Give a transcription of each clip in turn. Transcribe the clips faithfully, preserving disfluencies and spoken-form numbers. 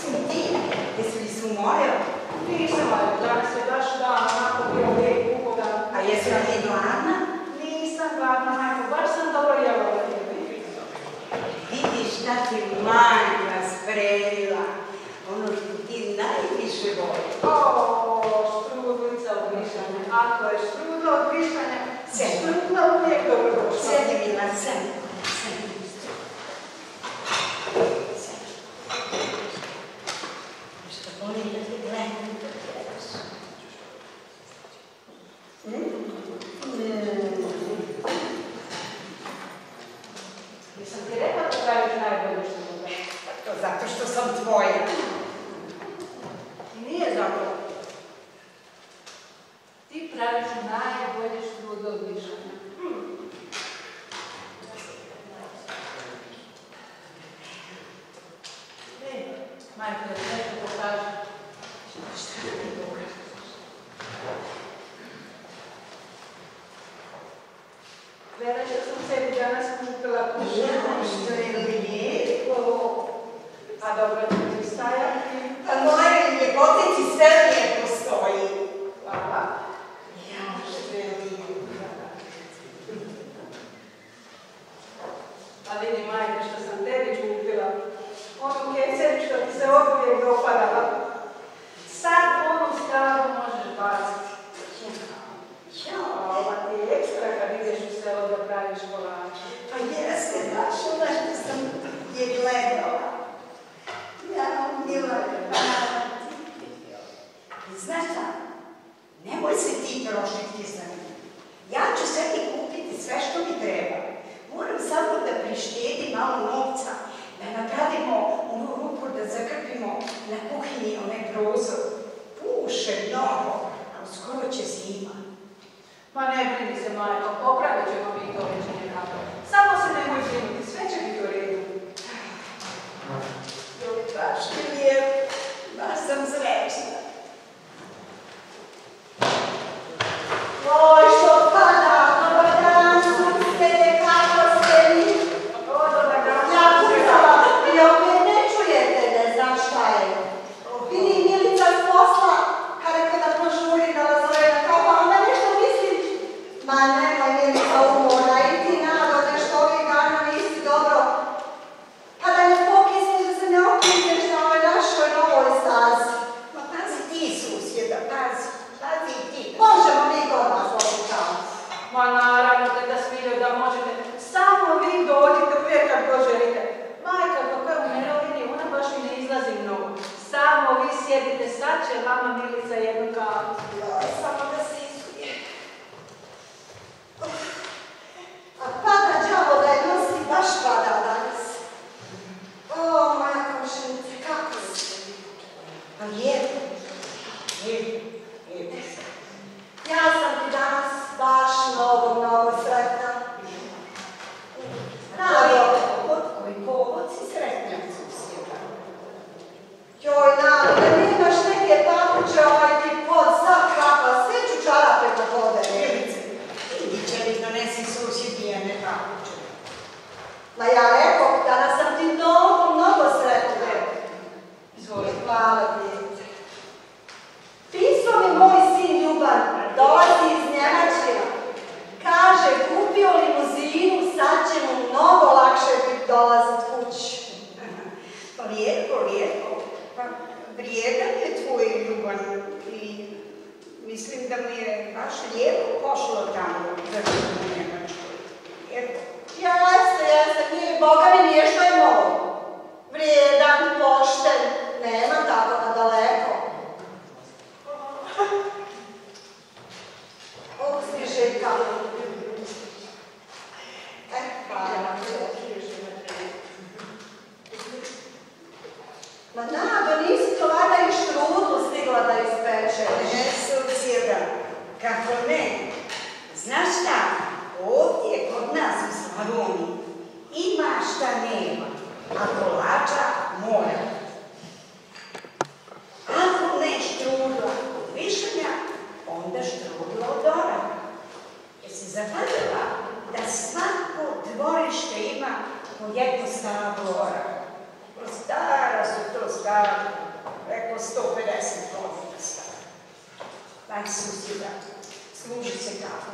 Mislim ti, jesi li se umorila? Nisam, ali danas je baš dan, onako bio lijep ugodan. A jesi li ti gladna? Nisam gladna, majko, baš sam dobro jela da je. Vidiš šta ti majka spremila, ono što ti najviše voli. O, štrudlica od višanja. Ako je štrudla od višanja, štrudla uvijek dobro došla. Sedi, Mila, sedi. Sedi. Sedi. Što volim da ti gledam da trebaš. Nisam ti rekla da praviš najbolje što mogu. To zato što sam tvoja. I nije zato. Ti praviš najbolje štrudle od višanja. Majko, da ti nešto pokažem. Šta da mi pokažeš? Gledaj što sam sebi danas kupila kuću. Što je lijepo. A dobro da ti stajati. Pa moje ljepotici sve lijepo stoji. Hvala. Ja, što je lijepo. A vidi, majke, što sam tebi kupila. Onu kecerić što ti se oduvijek dopadala. Sad onu staru možeš baciti. Ja, Ova ti je ekstra kad ideš u selo da praviš kolače. pa jeste, baš ona što sam je gledala. Ja, Mila, znaš šta, nemoj se ti trošiti za mene. Ja ću sebi kupiti sve što mi treba. Moram samo da prištedi malo novca, da napravimo onu rupu, da zakrpimo na kuhinji onaj prozor. Puše mnogo, a skoro će zima. Ma ne brini se, majko, popravit ćemo mi to već nekako. Samo se nemoj brinuti, sve će biti u redu. Baš mi je, baš sam srećna. Oj, što pada, dobar dan, sunce, kako ste mi? O, dobar dan. Ja kucala, vi opet ne čujete, ne znam šta je. Vidi Milica s posla, kada kada požuri da vas zove na kafu, a onda nešto mislim. Ma nemoj Milica umora, i ti nagode što ovih dana nisi dobro. Pa da ne pokisneš, da se ne okisneš na ovoj našoj novoj stazi. Ma pazi ti, susjeda, pazi, pazi i ti. Možemo mi kod vas obučavati. Ma naravno te da smilju da možete. Samo vi dođite uvijek kad god želite. Majka, kako je u mirovini, ona baš i ne izlazi mnogo. Samo vi sjedite, sad će vama Milica jednu kavu. Joj, samo da se izuje. A pada đavo da je nosi, baš pada danas. O, moja komšinice, kako ste? Pa lijepo, lijepo, lijepo. Ja sam ti danas baš mnogo, mnogo sretna. Nado, od koji povod si sretna, susjeda? Joj, Nado, da nemaš neke papuče, ovaj ti pod sad krapa, sve ću čarape da hode. Milice, idi će mi donesi susjedijene papuče. Ma ja rekao, danas sam ti mnogo, mnogo sretna. Izvolite. Hvala, djete. Pisao mi moj sin Ljuban, dolazi iz Njemačke. Kaže, kupio limuzinu, sad će mu mnogo lakše dolazit kući. Pa lijepo, lijepo. Pa vrijedan je tvoj Ljuban i mislim da mu je baš lijepo pošlo tamo za život u Njemačkoj. Lijepo. Jeste, jeste, nije, Boga mi nije što je mogo. Vrijedan, pošten, nema tako na daleko. O, sviželjka. E, hvala. Ma Nado, nisi to valjda i štrudlu stigla da ispeče. Ne, susjeda, kako ne? Znaš šta, ovdje kod nas u Slavoniji ima šta nema, a kolača mora. Ako ne štrudla od višanja, onda štrudla od orava. Jesi zapazila da svako dvorište ima po jednu staru oravu? Stara su to stara preko sto pedeset godina stara. Daj susjeda, služi se kafu.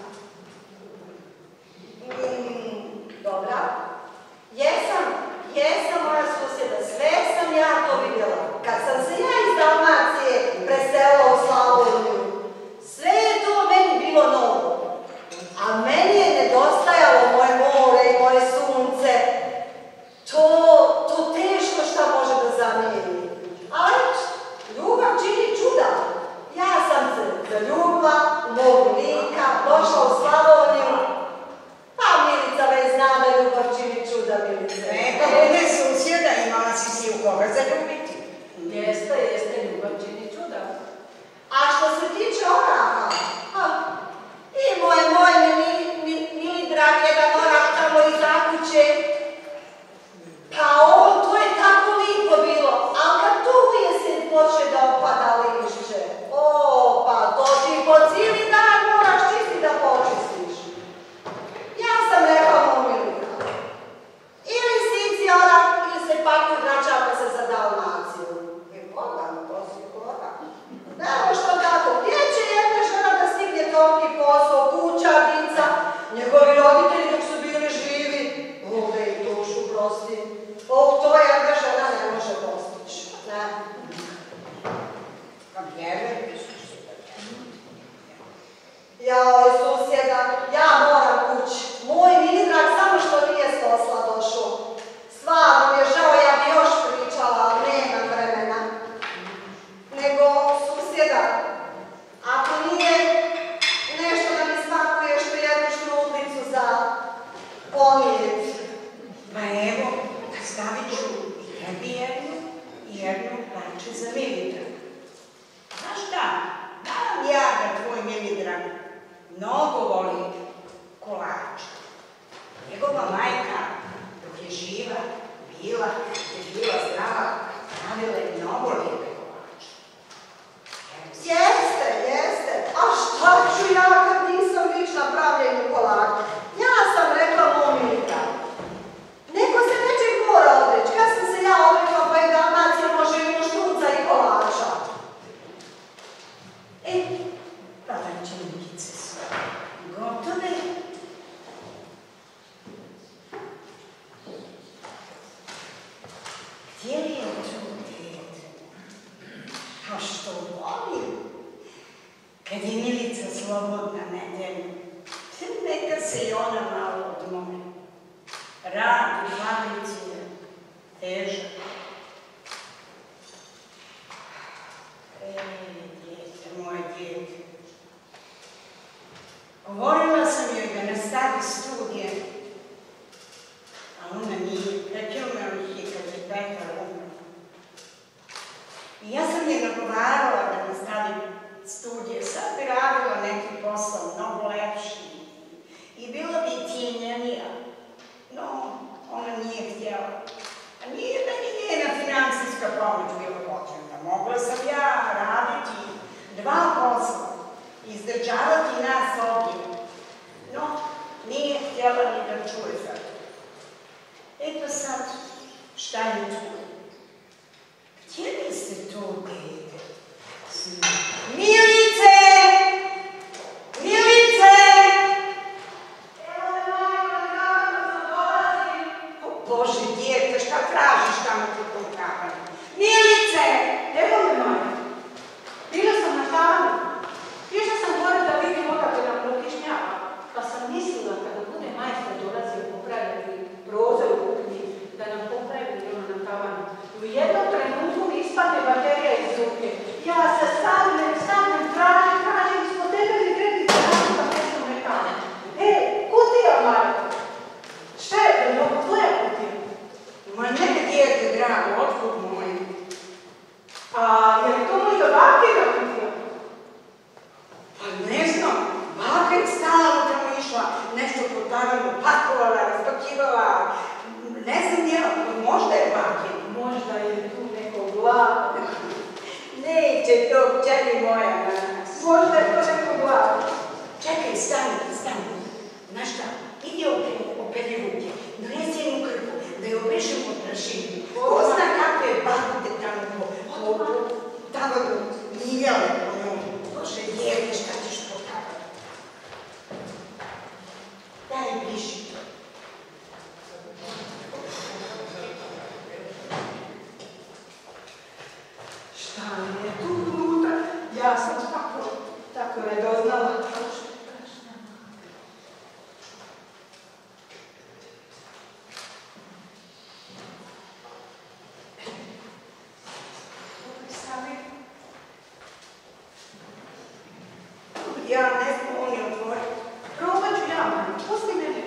Mm, dobra. Jesam, jesam moja susjeda, sve sam ja to vidjela. Kad sam se ja iz Dalmacije preselila u Slavoniju, sve je to meni bilo novo. A meni je nedostajalo moje more i moje sunce. To, to teško šta može da zamijeni. Ali ljubav čini čuda. Ja sam se zaljubila u mogu Lika, došla u Slavoniju. Pa Milica već zna da ljubav čini čuda, Milice. Neka bude susjeda, imala si si u koga zaljubiti. Jeste, jeste, ljubav čini čuda. A što se tiče oraha, ha, i moj, moj, mili, mili, mili drag, jedan orah tamo iza kuće, pa on, to je tako lipo bilo, ali kad tu jesen počne da opada lišće, o, pa to ti po cijeli dan moraš čisti da počistiš. Ja sam rekla mu Milika, ili sici orah, ili se pak vraćava se za Dalmaciju. I Boga, to si orah. Nemo što tako, gdje će jedna žena da stigne toliki posao, kuća, dica, njegovi roditelji dok su bili živi, vode i dušu, prosti. Ovog to jedna žena ne može postići. Ne. Pa vjerujem. Jao, susjeda, ja moram kući. Moj Milidrag samo što nije s posla došao. Stvarno mi je žao, ja bi još pričala, ali nemam vremena. Nego, susjeda, ako nije nešto da mi smakuješ tu jednu štrudlicu za pomijeć. Pa evo, stavit ću tebi jednu i jednu plače za Milidrag. Znaš šta, znam ja da tvoj Milidrag mnogo voli kolače. Njegova majka, dok je živa, bila, je bila zdrava, pravila je mnogo lijepe kolače. Jeste, jeste. A šta ću ja kad nisam vič na pravljenju kolača? Ja sam rekla mom Milidragu. Neko se nečeg mora odreći. Kad sam se ja odrekla pa i Dalmacija može imati štuca i kolača. E, palačinice su gotove. Gdje li je to dete? Pa što volim? Kad je Milica slobodna nedelju, neka se i ona malo odmori. Rad u fabrici je težak. E, djete, moje djete. Govorila sam joj da nastavi studije, a ona nije. Prekinula ih je kad je Petar umro. I ja sam je nagovarala da nastavi studije. Sad bi radila neki posao mnogo lepši i bila bi cijenjenija. No, ona nije htjela. A nije da ni njena financijska pomoć bila potrebna. Mogla sam ja raditi dva posla, izdržavati nas ovdje. No, nije htjela ni da čuje za to. E pa sad, šta je tu? Gdje li ste to dete? Milice! Milice! Bože, djete, šta tražiš tamo po tom kavanju? Milice! Evo me, Maja. Bila sam na tavanu. Išla sam gore da vidim odakle nam prokišnjava. Pa sam mislila kada bude majstor dolazio popravljati prozor u kuhinji, da nam popravi ono na tavanu. I u jednom trenutku mi ispadne baterija iz ruke. Ja se stavljam, stavljam, tražim, tražim ispod tebe mi kredi tražim pa nešto metala. E, kutija, Marko. Šta je to? Je ovo tvoja kutija? Ma ne, djete, drago, otkud moj? A je li to možda bakina kutija? Pa ne znam, baka je stalno tamo išla, nešto po tavanu pakovala, razpakivala, ne znam ja, možda je bakin. Možda je tu neko glav. Neće to, čeli moja na nas. Možda je to neko glav. Čekaj, stani, stani. Znaš šta, idi operi ruke, donesi jednu krpu, da je obrišemo prašinu. Ko zna kakve bakute tamo po... Šta li je tu unutra? Ja sam tako, tako ne doznala. Ja ne znam, on je otvorio. Probat ću ja, mani, pusti mene.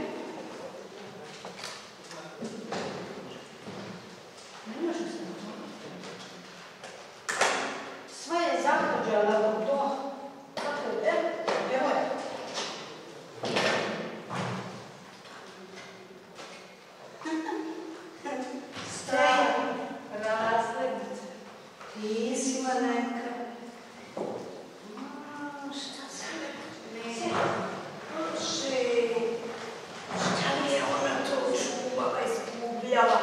Ne može se otvoriti. Sve je zakođala u to. Dakle, evo, evo je. Steja, razglednice, pisma neka. Šta se ne? Bože, šta mi je ona to čuvala, izgubljala?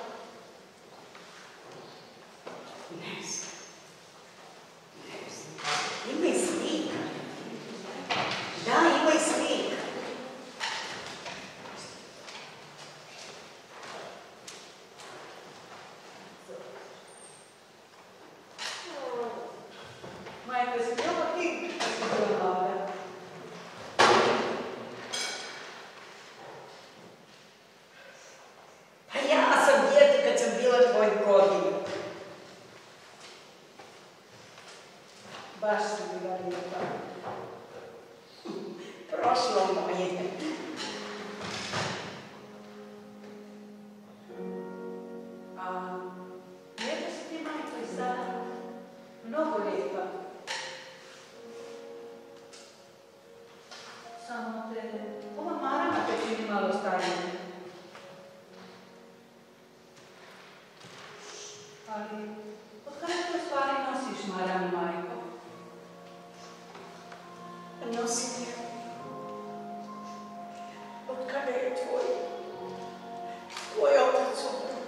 Ne znam. Ne znam. Ima i slika. Da, ima i slika. Majko, jesi bilo ti? Jesi bila mlada? Pa ja sam dijete kad sam bila tvoj godina. Baš si bila lijepa. Prošlo moje. A lijepa si ti, majko, i sada. Mnogo lijepa. Samo te... Ova marama te čini malo starije. Ali, od kada te u stvari nosiš maramu, majko? Nosim je. Od kada je tvoj, tvoj otac umro.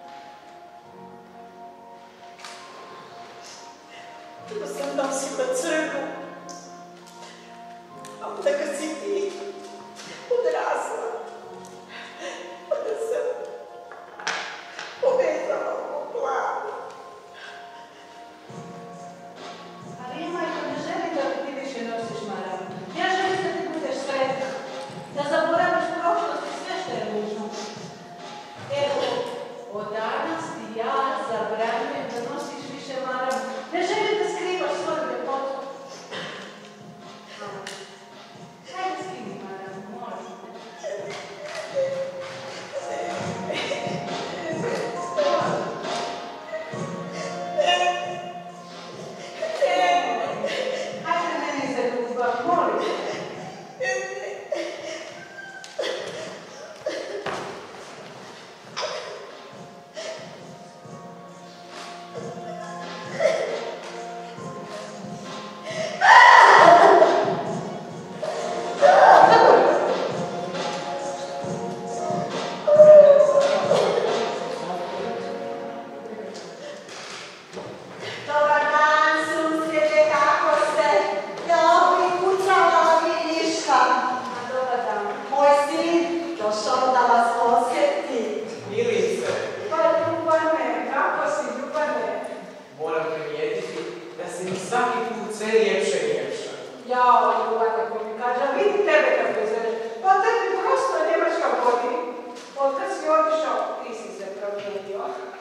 Tada sam nosila crnu. A onda kad si ti odrasla, onda sam povezala u glavu. Ali ja, majko, ne želim da ti više nosiš maramu. Ja želim da ti budeš sretna. Da zaboraviš prošlost i sve što je ružno. Evo, od danas ti ja zabranjujem da nosiš više maramu. Ne želim da skrivaš svoju ljepotu. Hajde skini maramu, molim te. Hajde meni za ljubav, molim te. Dobar dan, susjede, kako ste? Ja ovdje kucala, vi ništa. A dobar dan. Moj sin došao da vas posjeti. Milice, Pa Ljubane, kako si Ljubane? moram primijetiti da se mi svaki put sve ljepše i ljepše. Jao, Ljubane, ko mi kaže, a vidi tebe kad prezereš. Pa tebi prosto Njemačka vodi. Od kad si otišao, ti si se promijenio.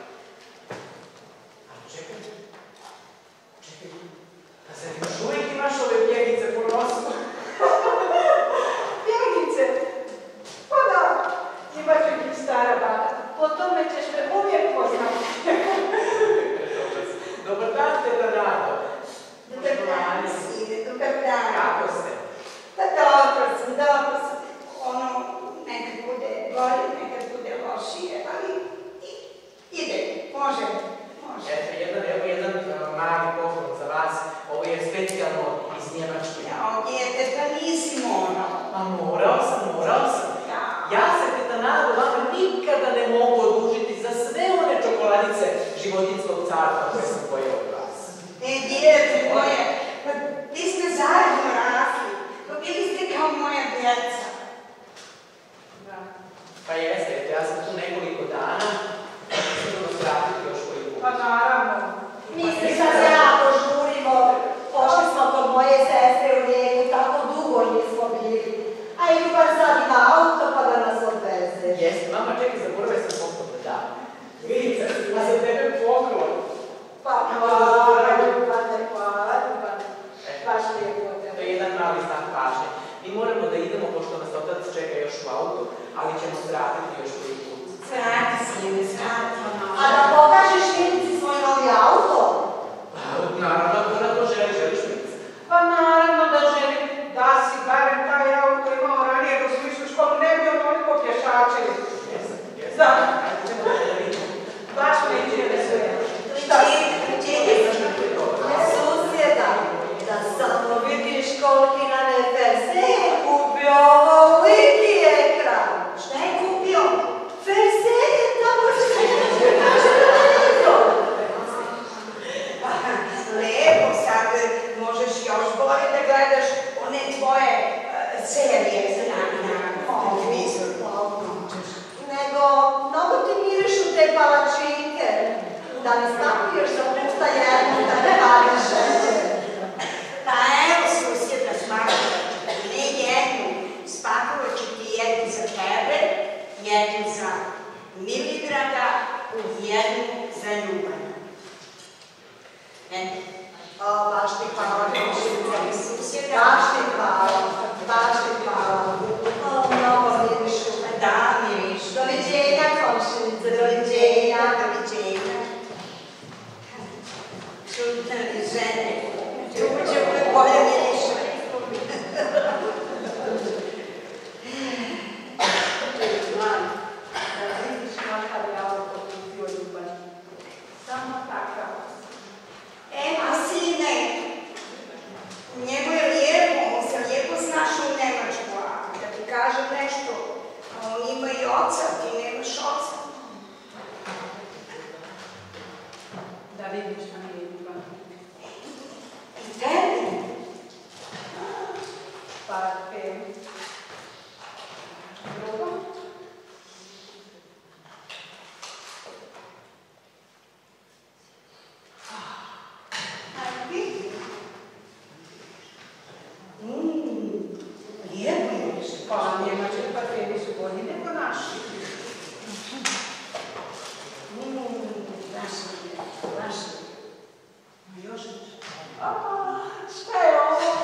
Ali čekaj, čekaj, pa se još uvijek imaš ove pjegice po nosu? Pjegice? Pa da, imat ću ih stara baba. Po tome ćeš me uvijek poznati. Dobar dan, teta Rado. Dobar dan, sine, dobar dan. Kako ste? Pa dobro sam, dobro sam. Ono, nekad bude bolje, nekad bude lošije, ali i- ide, može, može. Eto, jedan, evo jedan uh, mali poklon za vas. Ovo je specijalno iz Njemačke. Jao, djete, pa nisi morao. A morao sam, morao sam. Ja. Ja se, teta Nado, vama nikada ne mogu odužiti za sve one čokoladice životinjskog carstva koje sam pojeo od vas. E, djete moje, pa vi ste zajedno rasli, pa bili ste kao moja djeca. Da. Pa jeste, eto, ja sam tu nekoliko dana, sigurno se vratiti još koji put. Pa naravno. Mislim da se ja Hvala, Ljubane, hvala, Ljubane. Baš lijepo od To tebe. je jedan mali znak pažnje. Mi moramo da idemo, pošto nas otac čeka još u autu, ali ćemo zvratiti još koji put. Srati sine, srati. A da pokažeš Milici svoj novi auto? Naravno, ako ona to želi, želiš mi? Pa naravno da želim da si barem taj auto imao ranije dok smo išli u školu, ne bi onoliko pješačili. Jesam, jesam. Da. Ajde, ćemo da vidimo. Baš me interesuje. Šta si? Susjeda, da samo vidiš koliki nam je Ferse je kupio ovoliki ekran. Šta je kupio? Ferse je tamo što je naš televizor. Lepo, sad možeš još bolje da gledaš one tvoje uh, serije na, na televizoru. Nego, mnogo ti mirišu te palačinke. Da mi snapuješ za puta jednu da ne radiš. Pa evo susjeda smakuje, ne jednu, spakovat ću ti jednu za tebe, jednu za Miligrada, jednu za Ljubana. Eto. O, baš ti hvala, Za susjeda. baš ti hvala, baš ti hvala. O, mnogo mirišu. Da, mirišu. Doviđenja, komšinice, doviđenja. Doviđenja. Čudne žene. Tuđe bolje mirišu. Znam, da vidiš kakav je auto kupio Ljuban. Samo takav. Ema, sine, njemu je lijepo, on se lijepo snaša u Nemačku, a da ti kažem nešto, on ima i oca, ti nemaš oca. Da vidiš na nije Ljuban. I tebi? Parfem. Drugo? A vidi. Mmm, lijepo je. Pa njemački parfemi su bolji nego naši. Mmm, baš je, baš je. A još nešto. A, šta je ovo?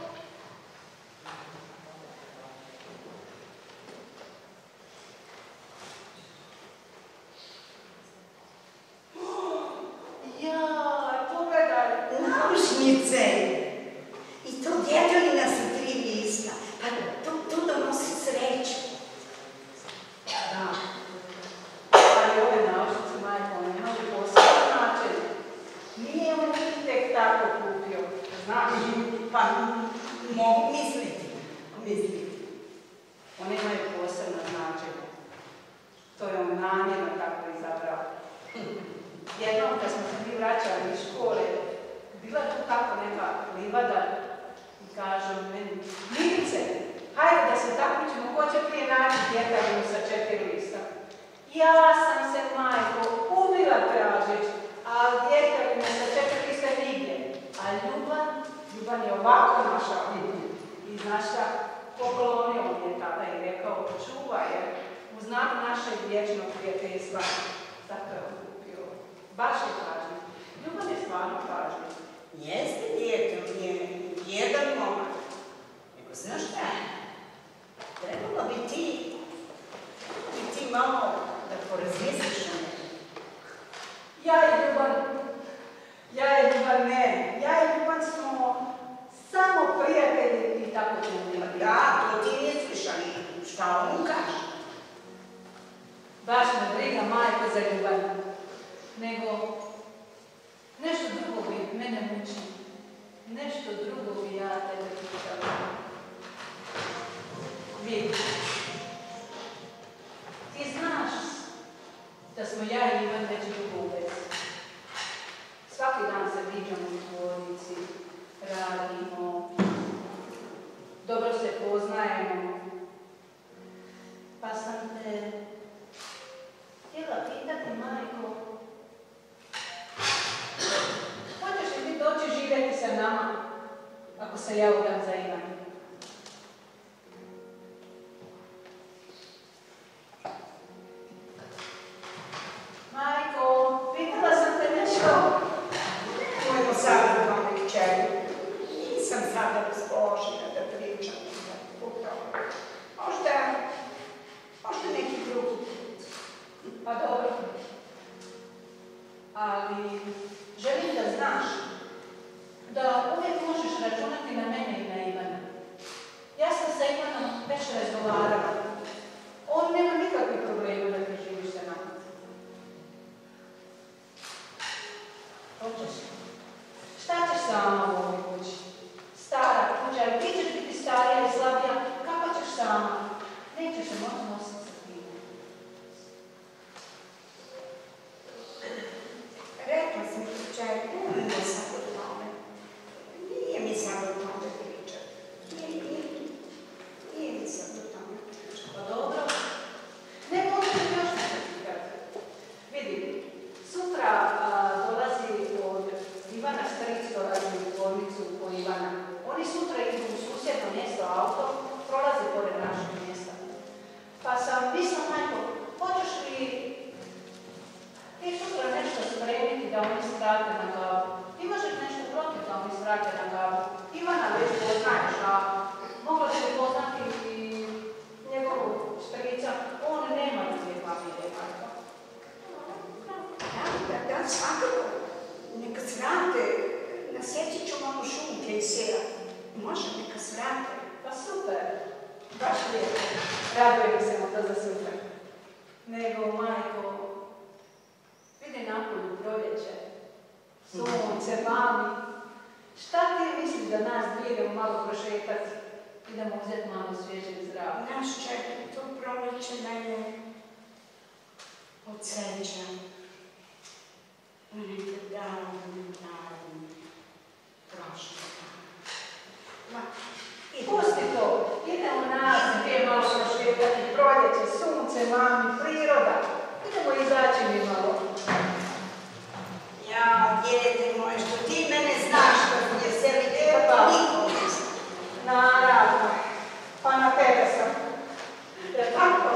Jaj, pogledaj. Naušnice. I to djetelina sa tri lista. Pa to, to donosi sreću. Da. Ali ove naučnice, majko, on imaju posebno način. Nije on ih tek tako kupio. Znaš, Pa mogu misliti. Misliti. one imaju posebno značenje. To je on namjerno tako izabrao. Jednom kad smo se mi vraćali iz škole, bila tu tako neka livada i kažem meni, Milice, hajde da se takmičimo, ko će prije naći djetelinu sa četiri lista. Ja sam se, majko, ubila tražeći, a djeteline sa četiri lista nigdje. A Ljuban, Ljuban je ovako našao. I znaš šta, poklonio mi je tada i rekao, čuvaj je, u znak našeg vječnog prijateljstva. Zato je on kupio. Baš je važno. Ljubav je stvarno važno. Jeste djete, on je jedan momak. Nego znaš šta? Trebalo bi ti, bi ti malo da porazmisliš o njemu. Ja i Ljuban, ja i Ljuban ne. Ja i Ljuban smo samo prijatelji i tako ćemo imati. Da, to ti misliš, ali šta on kaže? Baš me briga, majko, za Ljuban. Nego, nešto drugo bi mene muči. Nešto drugo bi ja tebe pitala. Vidi, ti znaš da smo ja i Ivan već dugo u vezi. Svaki dan se viđamo u tvornici, radimo, dobro se poznajemo. Pa sam te htjela pitati, majko, hoćeš li ti doći živjeti sa nama ako se ja udam za Ivan? Majko, pitala sam te nešto. ali želim da znaš da uvijek možeš računati na mene i na Ivana. Ja sam sa Ivanom već razgovarala. On nema nikakvih problema da preživiš sa nama. Hoćeš? Šta ćeš sama u ovoj kući? Stara kuća, ali ti ćeš biti starija i slabija, kako ćeš sama? Nećeš se moći nositi sa tim. Rekla sam ti čaj, nije sad o tome. Nije mi sad o tome pričati. Nije, nije, nije mi sad o tome pričati. Pa dobro. Ne možete još nešto pitati. Vidi, sutra a, dolazi od Ivana stric, dolazi u tvornicu po Ivana. Oni sutra idu u susjedno mjesto auto, prolazi pored našeg mjesta. Pa sam mislila, majko, hoćeš li ti sutra nešto spremiti da oni strate na kavu? Imaš li nešto protiv da oni strate na kavu? Ivana već poznaješ, a mogla se poznati i njegovu strica. On nema dvije familije, majko. Da, da, da, svakako. Neka svrate. Nasjećit ću malo šunke i sira. Može, neka svrate. Pa super. Baš lijepo. Radujem se mu to za sutra. Nego, majko, vidi napolju proljeće. Sunce, mami. Šta ti misliš da nas dvije idemo malo prošetati? Idemo uzeti malo svježeg zraka. Naš čekaj, to proljeće mene od sreća. Neke davne, davne, prošle dane. I pusti to. Idemo nas dvije malo prošetati. Proljeće, sunce, mami, priroda. Idemo izaći mi malo. Ja, djete moje, što ti mene znaš kako je sebi djeta, pa niko ne zna. Naravno. Pa na tebe sam. Je tako?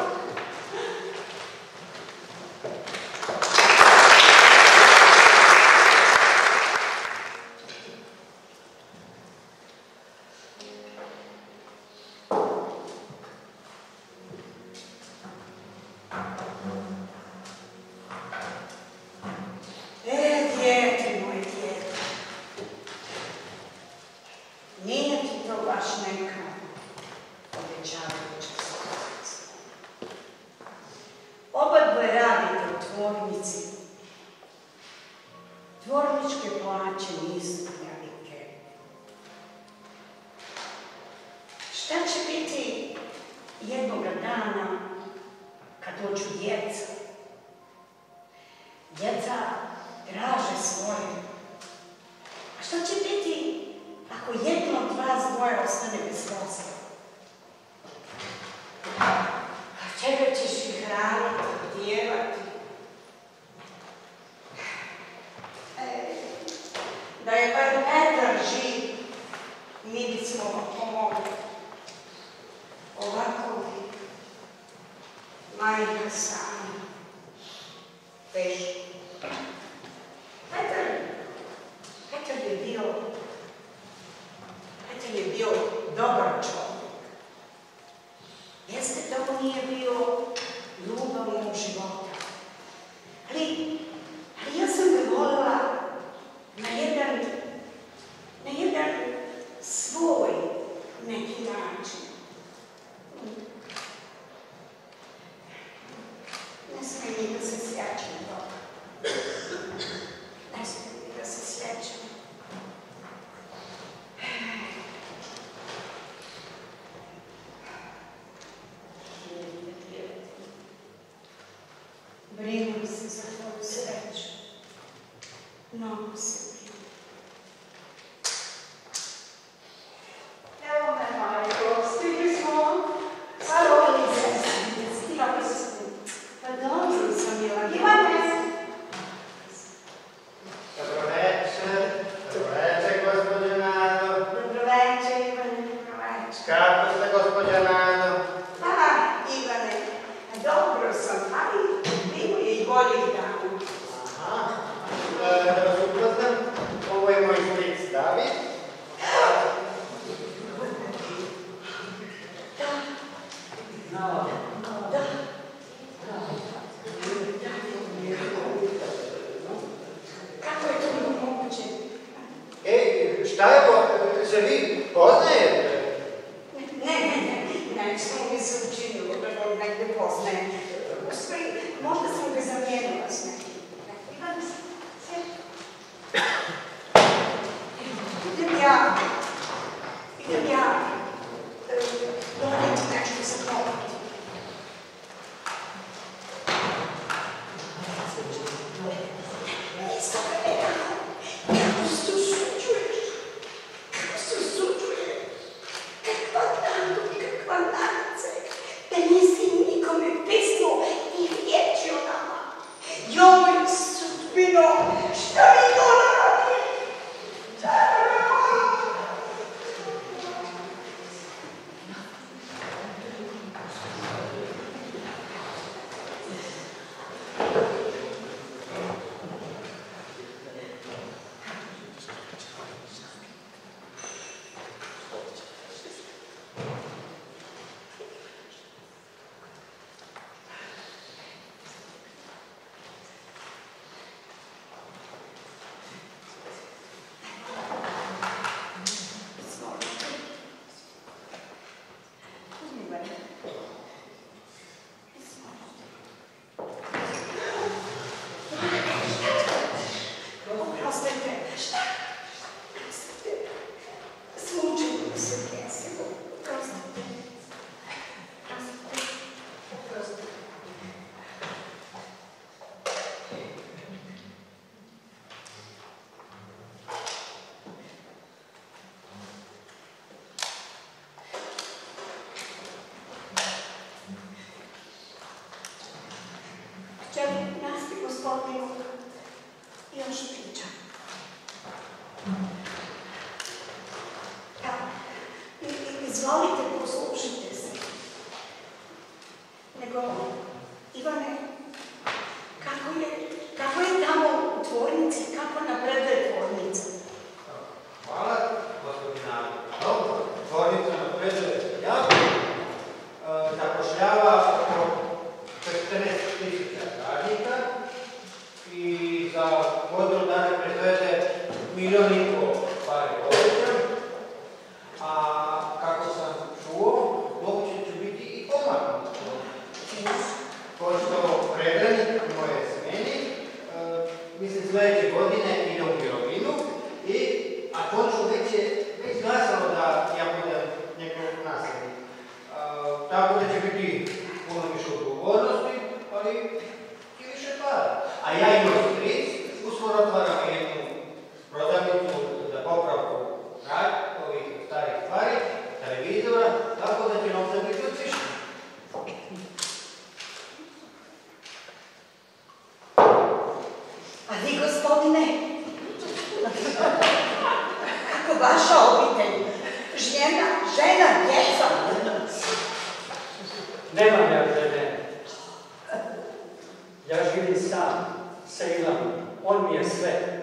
E, djete moje, djete. Nije ti to baš neka obećavajuća situacija. Oba dvoje radite u tvornici. Tvorničke plaće nisu velike. Šta će biti jednoga dana kad dođu djeca? Djeca traže svoje. A šta će biti ako jedno od vas dvoje ostane bez posla? Čega ćeš ih hraniti, odijevati? E, da je bar Petar živ, mi bismo pomogli. Ovako bi majka sama. Teško. Petar, Petar je bio, Petar je bio dobar čovjek. Jeste da on nije bio ljubav mog života. Ali, ali ja sam ga volila na jedan, na jedan svoj neki način. Ne smijem ni da se sjećam toga. Ne smijem ni da se sjećam. Brinu se za tvoju sreću. Mnogo se brinu. Evo me, majko, stigli smo. Stojim se, stigli smo. Pa dobro sam bila. Ivane! Dobro večer. Dobro večer, gospođo Nado. Dobro večer, Ivane, dobro večer. Kako ste, gospođo Nado? A, Ivane, dobro sam, ali bilo je i boljih dana. Aha. E, da vas upoznam. se vi poznajete? Ne, ne, ne, ne, što mi se učinilo da ga negdje poznajem. U stvari, možda sam ga zamijenila s nekim. Ivan, sjeti. Idem ja, idem ja, donijeti nešto za popiti. Nisko ga ne dao. Kako se usuđuješ? Kako se usuđuješ? Kakva nadu, kakva nadice, da nisi nikome pismo i riječi o nama. Joj, sudbino, šta mi to radi? Još pričam. Izvolite, poslušajte se. Nego, Ivane, kako je, kako je tamo u tvornici, kako napreduje tvornica? Hvala, gospodina. Dobro, tvornica napreduje jako. Zapošljava oko četrnaest tisuća radnika i za godinu dana proizvede milijon i pol pare godišnje. A kako sam čuo, uopće će biti i pomak. Pošto predanik moje smeni, mislim sljedeće godine ide u mirovinu i a končno već je već glasalo da ja budem njegov nasljednik. Tako da će biti puno više odgovornosti, ali i više para. A ja imam stric, uskoro otvaram jednu prodavnicu za popravku ovih starih stvari, televizora, tako da će novca biti od više. A vi, gospodine, kako vaša obitelj, žena, žena, djeca. Nemam ja žene. Ja živim sam, sa Ivanom. On mi je sve.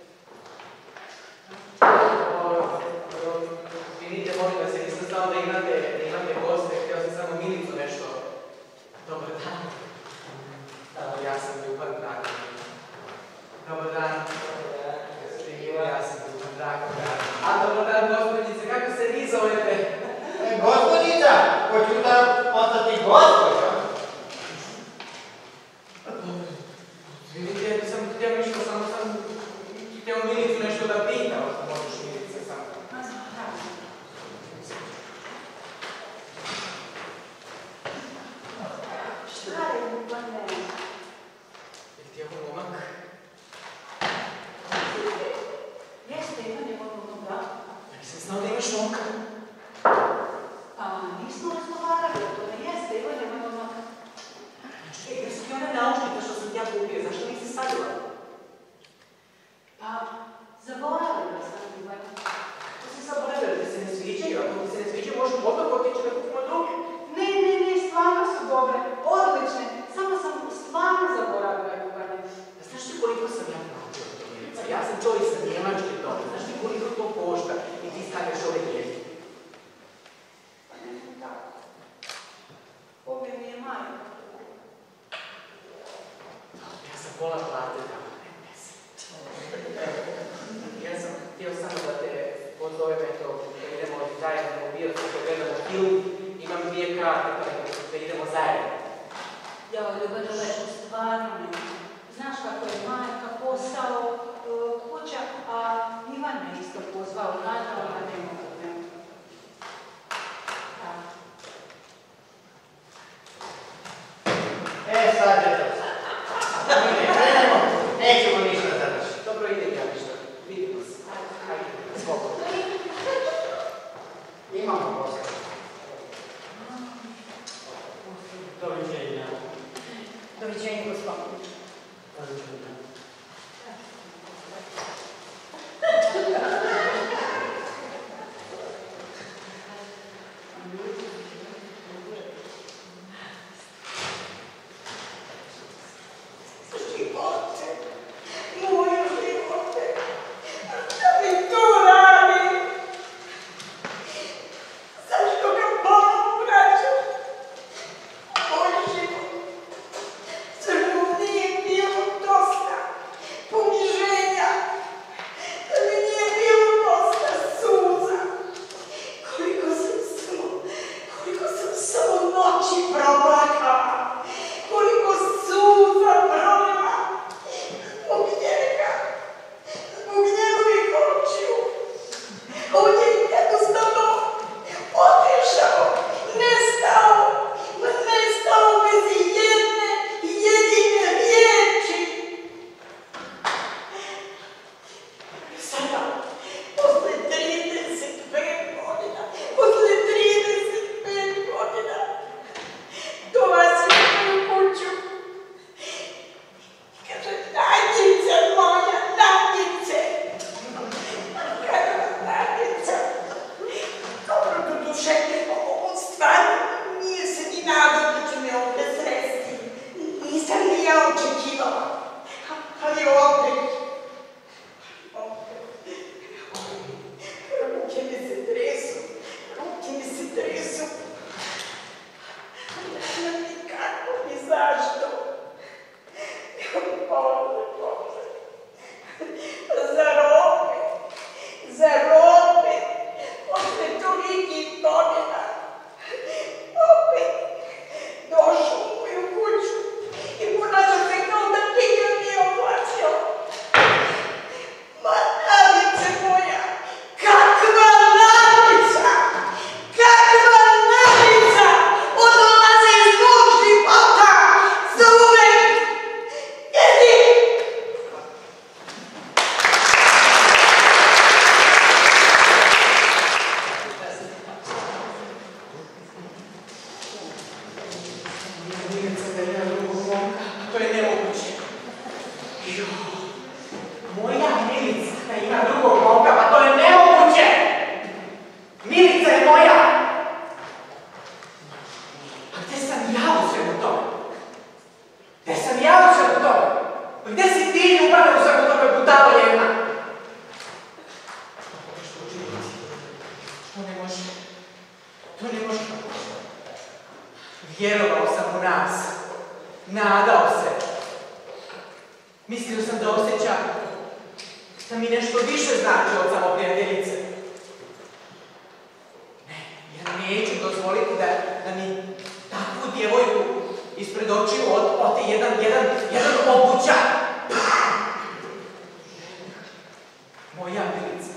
Vidite, molim vas, ja nisam znao da imate, da imate goste, htio sam samo Milicu nešto. Dobar dan. Evo, ja sam Ljuban Drago. Dobar dan. Ja sam Ljuban Drago. A dobar dan, gospodinice, kako se vi zovete? E, gospodica, hoću da ostati gospođa. Vidite, ja sam htio ništa, samo sam htio Milicu nešto da pita, ako možeš Milice samo. Šta je, Ljubane? Je ti ovo momak? Jeste, Ivan je odmah, da? Ja nisam znao da imaš momka. A nismo razgovarali o tome, jeste, Ivan je odmah. Čekaj, gdje su ti one naučnike što sam ti ja kupio, zašto nisi sadila? Pa, zaboravila sam, Ivan. To si zaboravila, da se ne sviđaju, ako ti se ne sviđaju, možeš odmah otići da kupimo druge. Ne, ne, ne, stvarno su dobre, odlične. Samo sam stvarno zaboravila, Ivan. Znaš ti koliko sam ja naučio od Milica? Ja sam čovjek sa njemačke dole, znaš ti koliko to košta i ti stavljaš ove djece? Pa ne znam tako. Ove mi je majka. Ja sam pola plate dao, ne deset. Ja sam htio samo da te pozovem, eto, poljoprivredu stvarno ne može. Znaš kako je majka, posao, kuća, a Ivan me isto pozvao, nađao, a ne mogu, ne mogu. E, sad je to. Ne, krenemo, nećemo ništa završiti. Dobro, idem ja ništa. Vidimo se. Hajde, slobodno. Imamo posao. Doviđenja. Doviđenja, gospodine. Doviđenja. Vjerovao sam u nas. Nadao se. Mislio sam da osjeća da mi nešto više znači od samo prijateljice. Ne, ja neću dozvoliti da, da mi takvu djevojku ispred očiju ote jedan, jedan, jedan obućar. Moja Milica.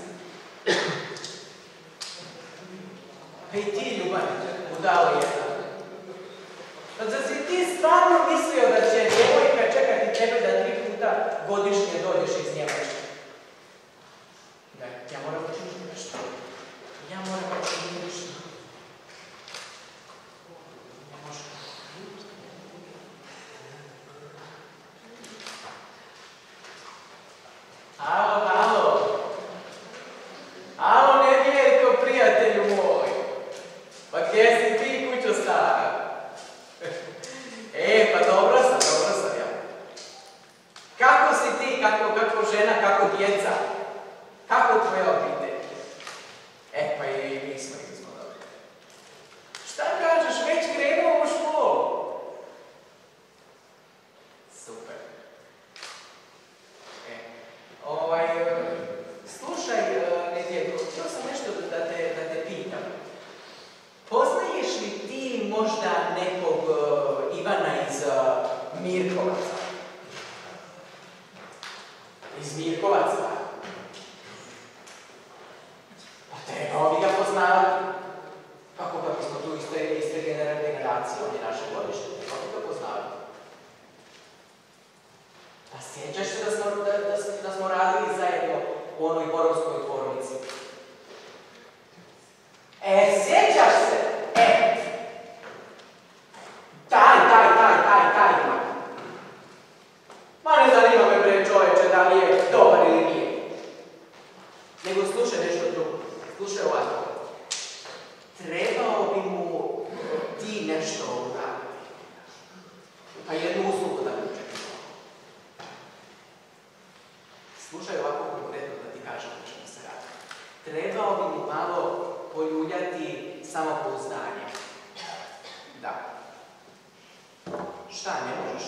Pa i ti, Ljubane, budalo jedna. Pa zar si ti stvarno mislio da će djevojka čekati tebe da tri puta godišnje dođeš iz Njemačke? Da, ja moram učiniti nešto. Ja moram učiniti nešto. Ne može. Alo, alo. Alo, Nedjeljko, prijatelju moj. Pa gdje si ti, kućo stara? E, pa dobro sam, dobro sam ja. Kako si ti, kako, kako žena, kako djeca? Kako tvoja obitelj? E, pa i mi smo i smo dobri. Šta kažeš, već krenuo u školu? Super. E, ovaj, slušaj, Nedjeljko, htio sam nešto da te, da te pitam. Poznaješ li ti možda nekog uh, Ivana iz uh, Mirkovaca. Pa trebao bi ga poznavati. Kako pa mi smo tu iste, iste generacije, on je naše godište, trebao bi ga poznavati. Pa sjećaš se da smo, da, da, da smo radili zajedno u onoj borovskoj tvornici? E, sjećaš se? E, taj, taj, taj, taj, taj. Ma ne zanima me bre čoveče da li je dobar ili nije. Nego slušaj nešto drugo. Slušaj ovako. Trebao bi mu ti nešto uraditi. Pa jednu uslugu da mu učiniti. Slušaj ovako konkretno da ti kažem o čemu se radi. Trebao bi mu malo poljuljati samopouzdanje. Da. Šta, ne možeš?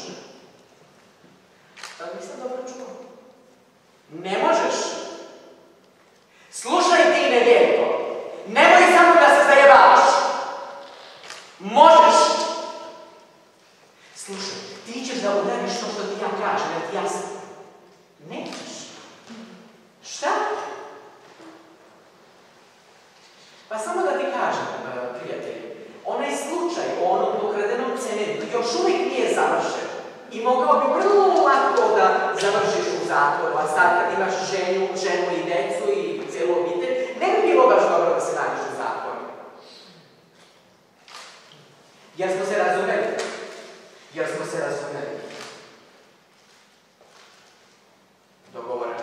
Da nisam dobro čuo. Ne možeš? Slušaj ti, Nedjeljko. Nemoj samo da se zajebavaš. Možeš. Slušaj, ti ćeš da uradiš to što ti ja kažem, jer ti jasno. Nećeš. Šta? Pa samo da ti kažem, prijatelji, onaj slučaj o onom pokradenom cementu još uvijek nije završen. I mogao bi vrlo lako da završiš u zatvoru, a sad kad imaš ženju, ženu i decu i cijelu obitelj, ne bi bilo baš dobro da se nađeš u zatvoru. Jer smo se razumeli. Jer smo se razumeli. Dogovoreno.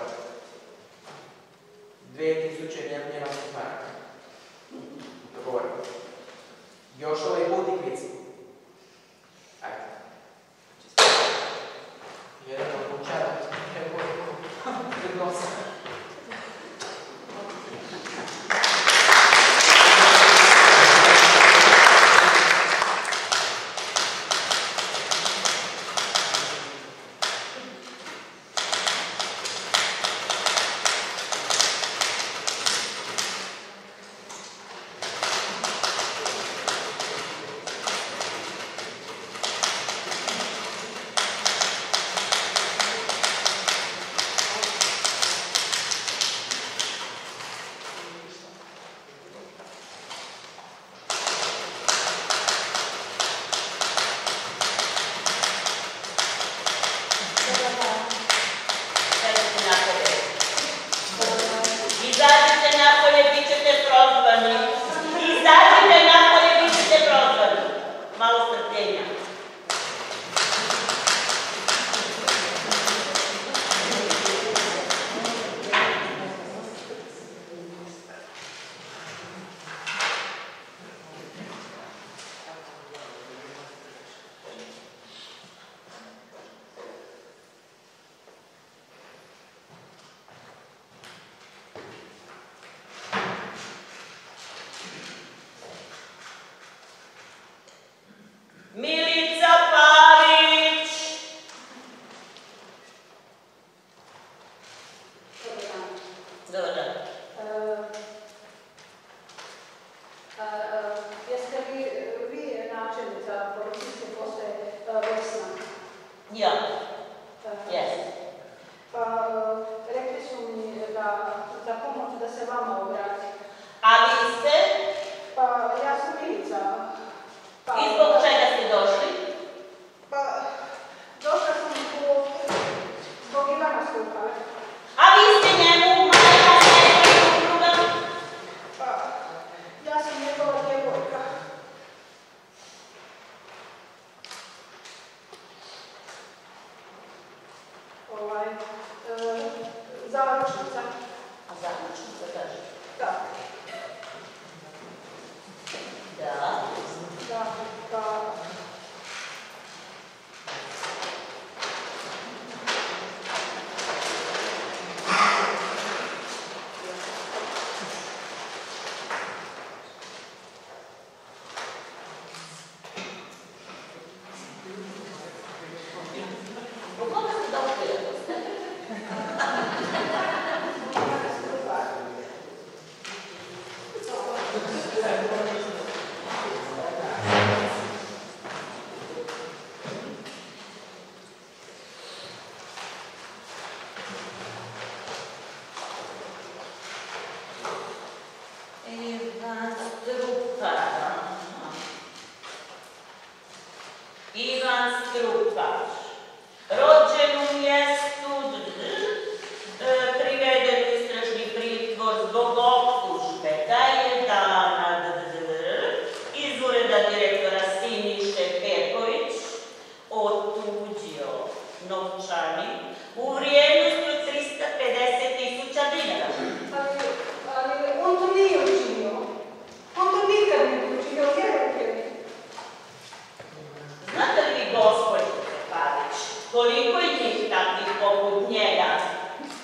Dve tisuće njemačkih maraka. Dogovoreno. Još ovaj put i kvici. Ajde. Jedan od učara. Evo, pred nosom.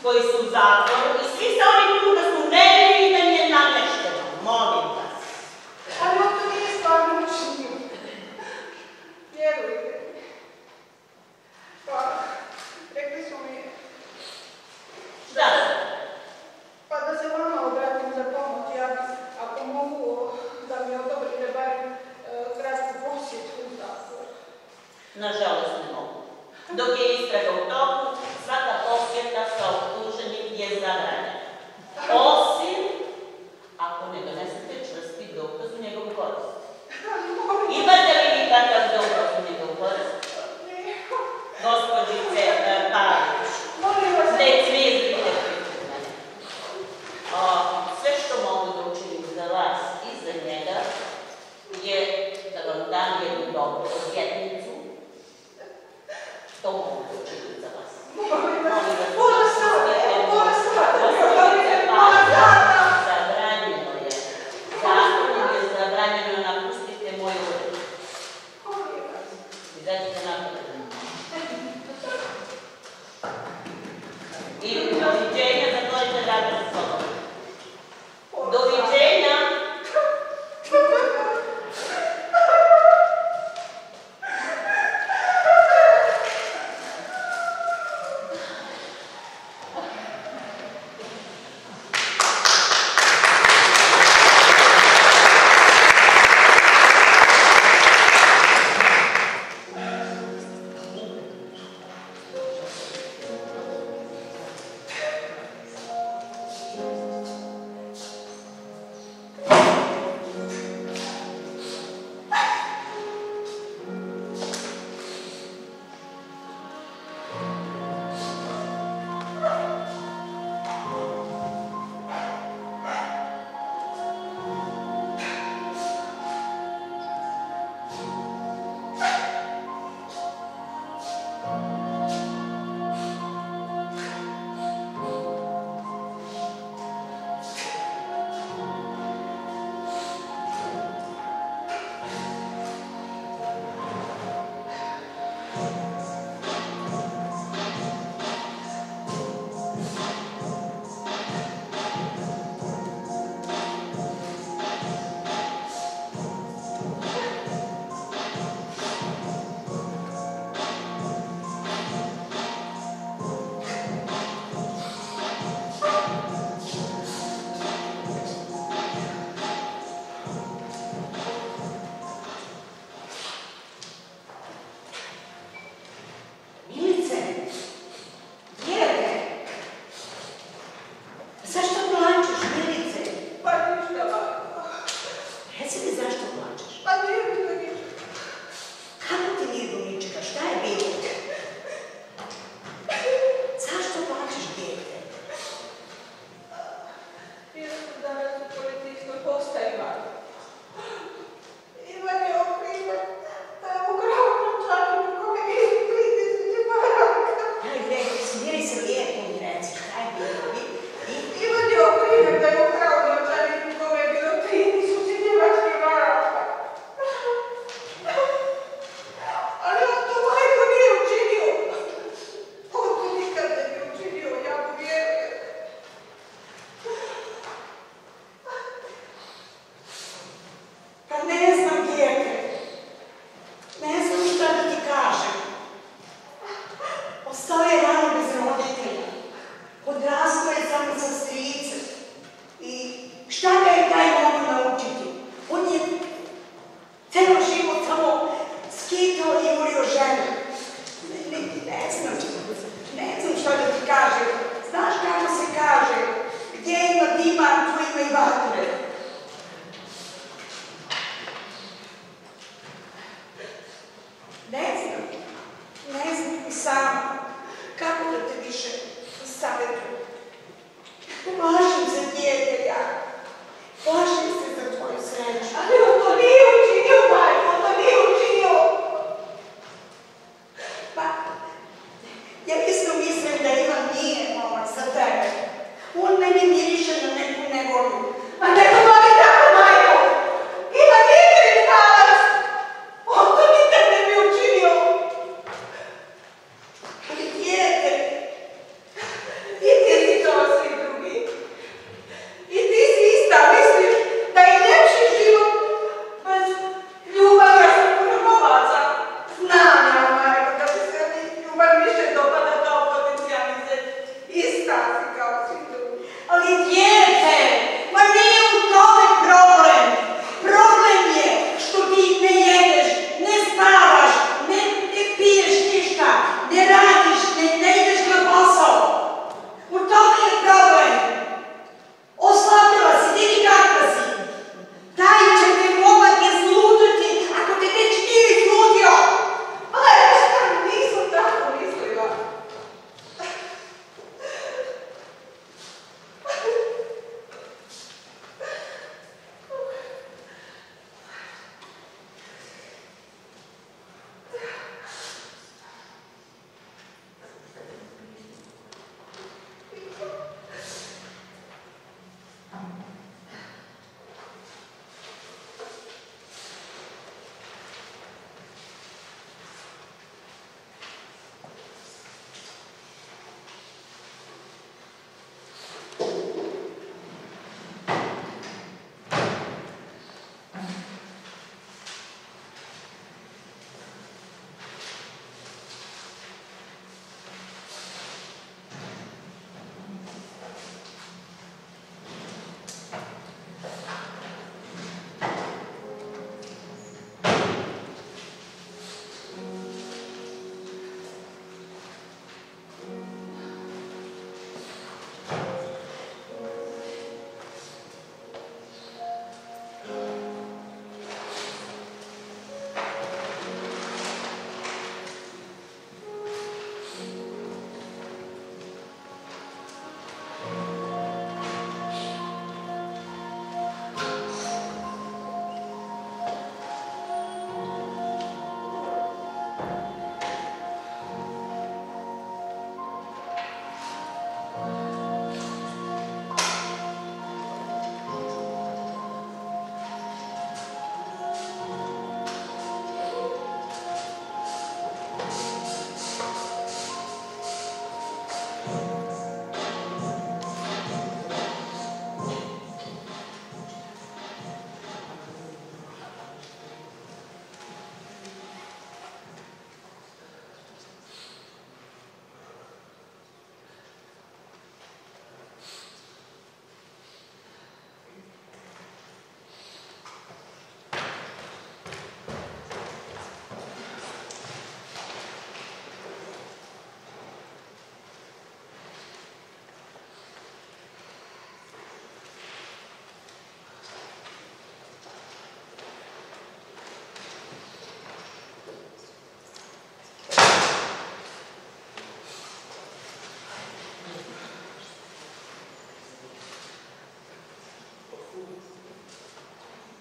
koji su u zatvoru i svi se oni tu da su nevini i da nije namješteno. Molim vas. Ali on to nije stvarno učinio. Vjerujte mi. Pa, rekli su mi... Šta se? Pa da se vama obratim za pomoć, ja ako mogu da mi odobrite bar e, kratku posjetu u zatvor. Nažalost ne mogu. Dok je istraga u toku, svaka posjeta sa optuženim je zabranjena. Osim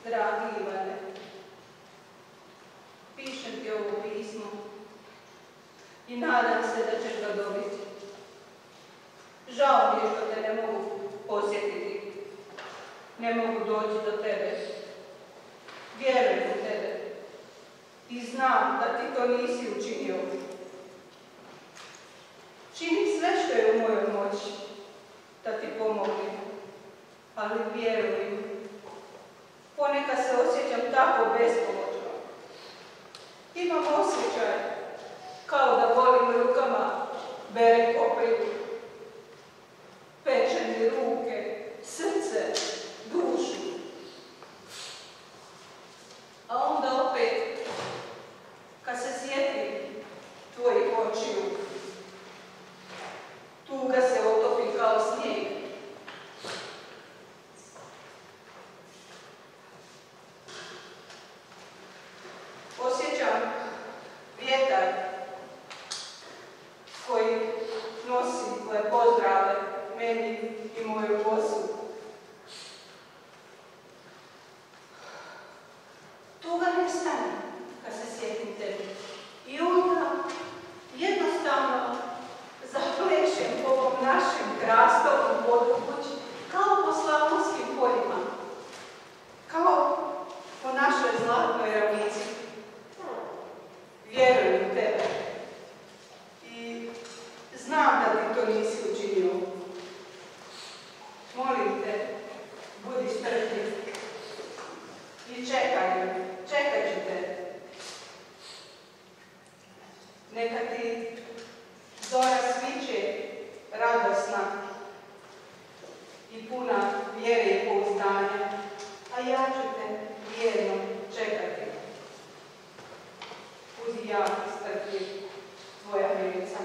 dragi Ivane, pišem ti ovo pismo i nadam se da ćeš ga dobiti. Žao mi je što te ne mogu posjetiti, ne mogu doći do tebe. Vjerujem u tebe i znam da ti to nisi učinio. Činim sve što je u mojoj moći da ti pomognem, ali vjerujem, ponekad se osjećam tako bespomoćno. Imam osjećaj kao da volim rukama bere koprivu, peče mi ruke, srce, dušu. A onda opet, kad se sjetim tvojih očiju, tuga se otopi kao snijeg. Osjećam vjetar koji nosi tvoje pozdrave meni i moju kosu. Tuga nestane kad se sjetim tebi. I onda jednostavno zaplešem po ovom našem krastovom području kao po slavonskim poljima, kao po našoj zlatnoj ravnici. Vjerujem u tebe i znam da ti to nisi učinio. Molim te, budi strpljiv i čekaj, čekat ću te. Neka ti zora sviće radosna i puna vjere i pouzdanja, a ja ću te vjerno čekati. Budi jak i strpljiv, tvoja Milica.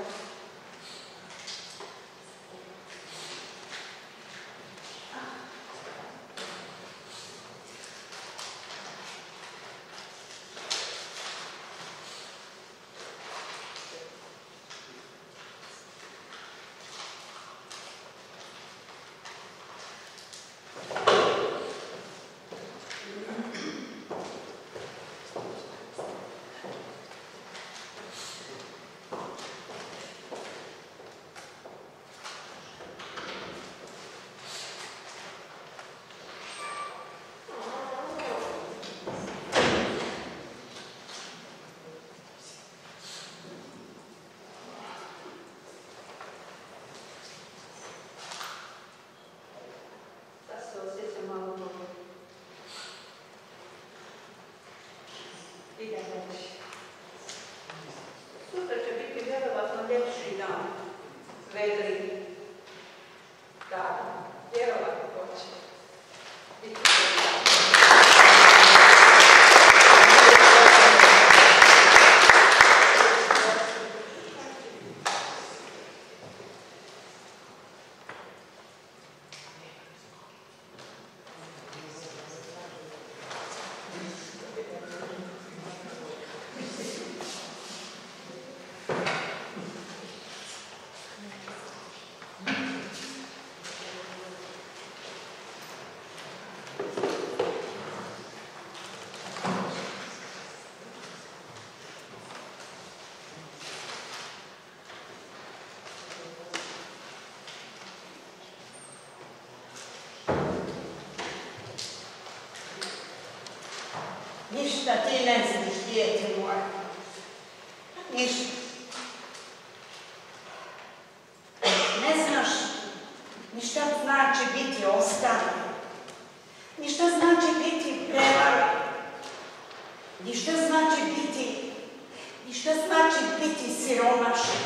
Sutra će biti vjerovatno ljepši dan, vedri dan, vjerovatno hoće biti dan. Ništa ti ne znaš, dijete moje. Ništa. Ne znaš ni šta znači biti ostavljen, ni šta znači biti prevaren, ni šta znači biti, ni šta znači biti siromašan.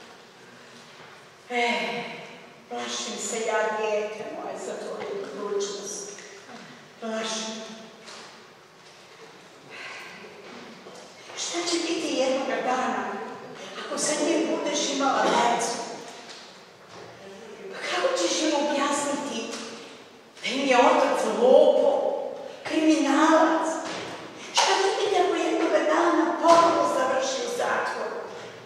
E, plašim se ja, dijete moje, za tvoju budućnost. Plašim. Šta će biti jednoga dana ako sa njim budeš imala djecu? Pa kako ćeš im objasniti da im je otac lopov, kriminalac? Šta će biti ako jednoga dana ponovo završi u zatvoru?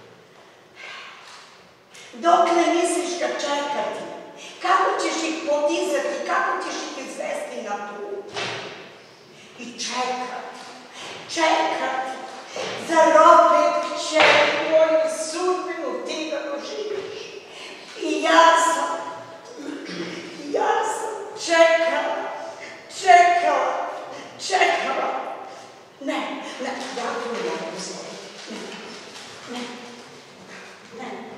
Dokle misliš ga čekati? Kako ćeš ih podizati? Kako ćeš ih izvesti na put? i čekat, čekat, zar opet kćer moju sudbinu ti da doživiš. I ja sam, ja sam čekala, čekala, čekala. Ne, ne, ja tu ne uzeti. Ne, ne, ne.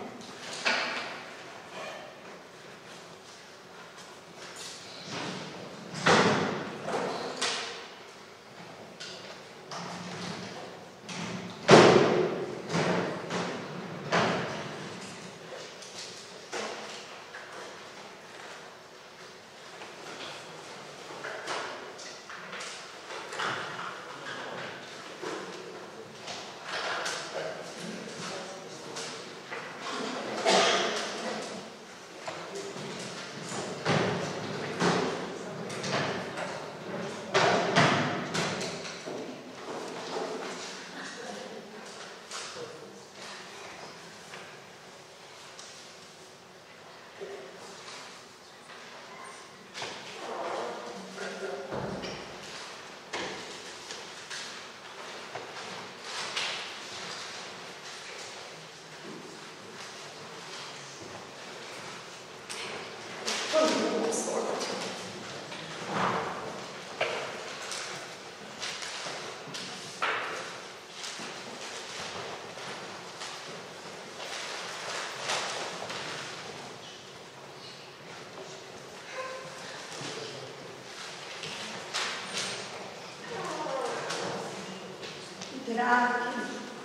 Dragi,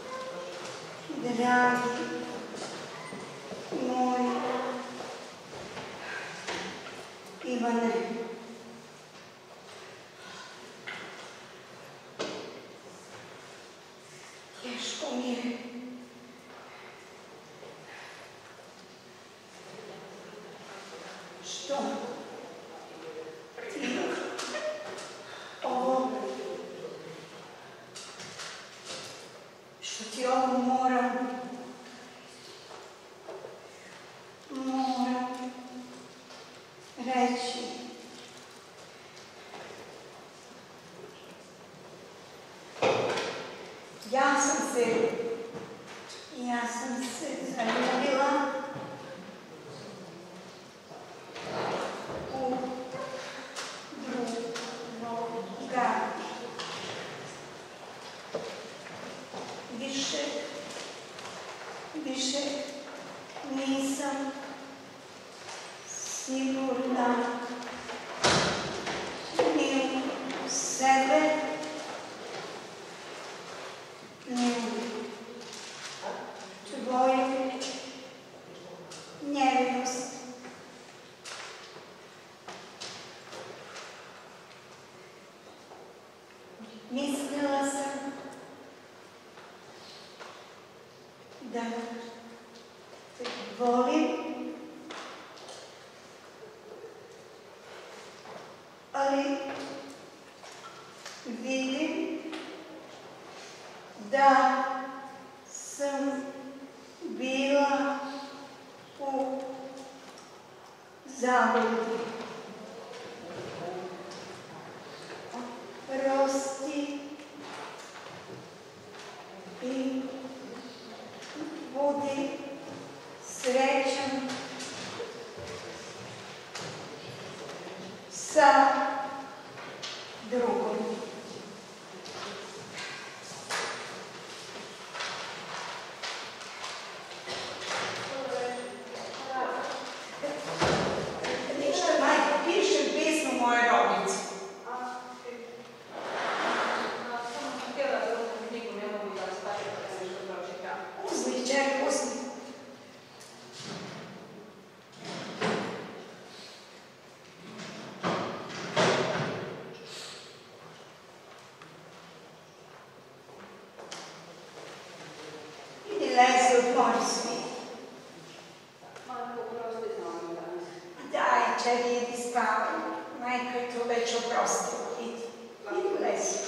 dragi, moj Ivane, teško mi je. Što ti ovo što ti ovo moram, moram reći. Ja sam se, ja sam se zaljubila u drugoga. Više, više nisam sigurna ni u sebe, ni u tvoju nevinost. Mislila sam da te volim, ali vidim da sam bila u zabludi. Prosti i budi srećan sa drugom. Ništa, majko, pišem pismo moje rodnici. Samo htjela da uzmem knjigu, ne mogu da stavim da nešto pročitam. Uzmi, čer, uzmi. Idi lezi u tvoj svijet. Majko, prosti znam danas. Daj, čer, idi spavaj. Majka je to već oprostila. Idi, idi lezi.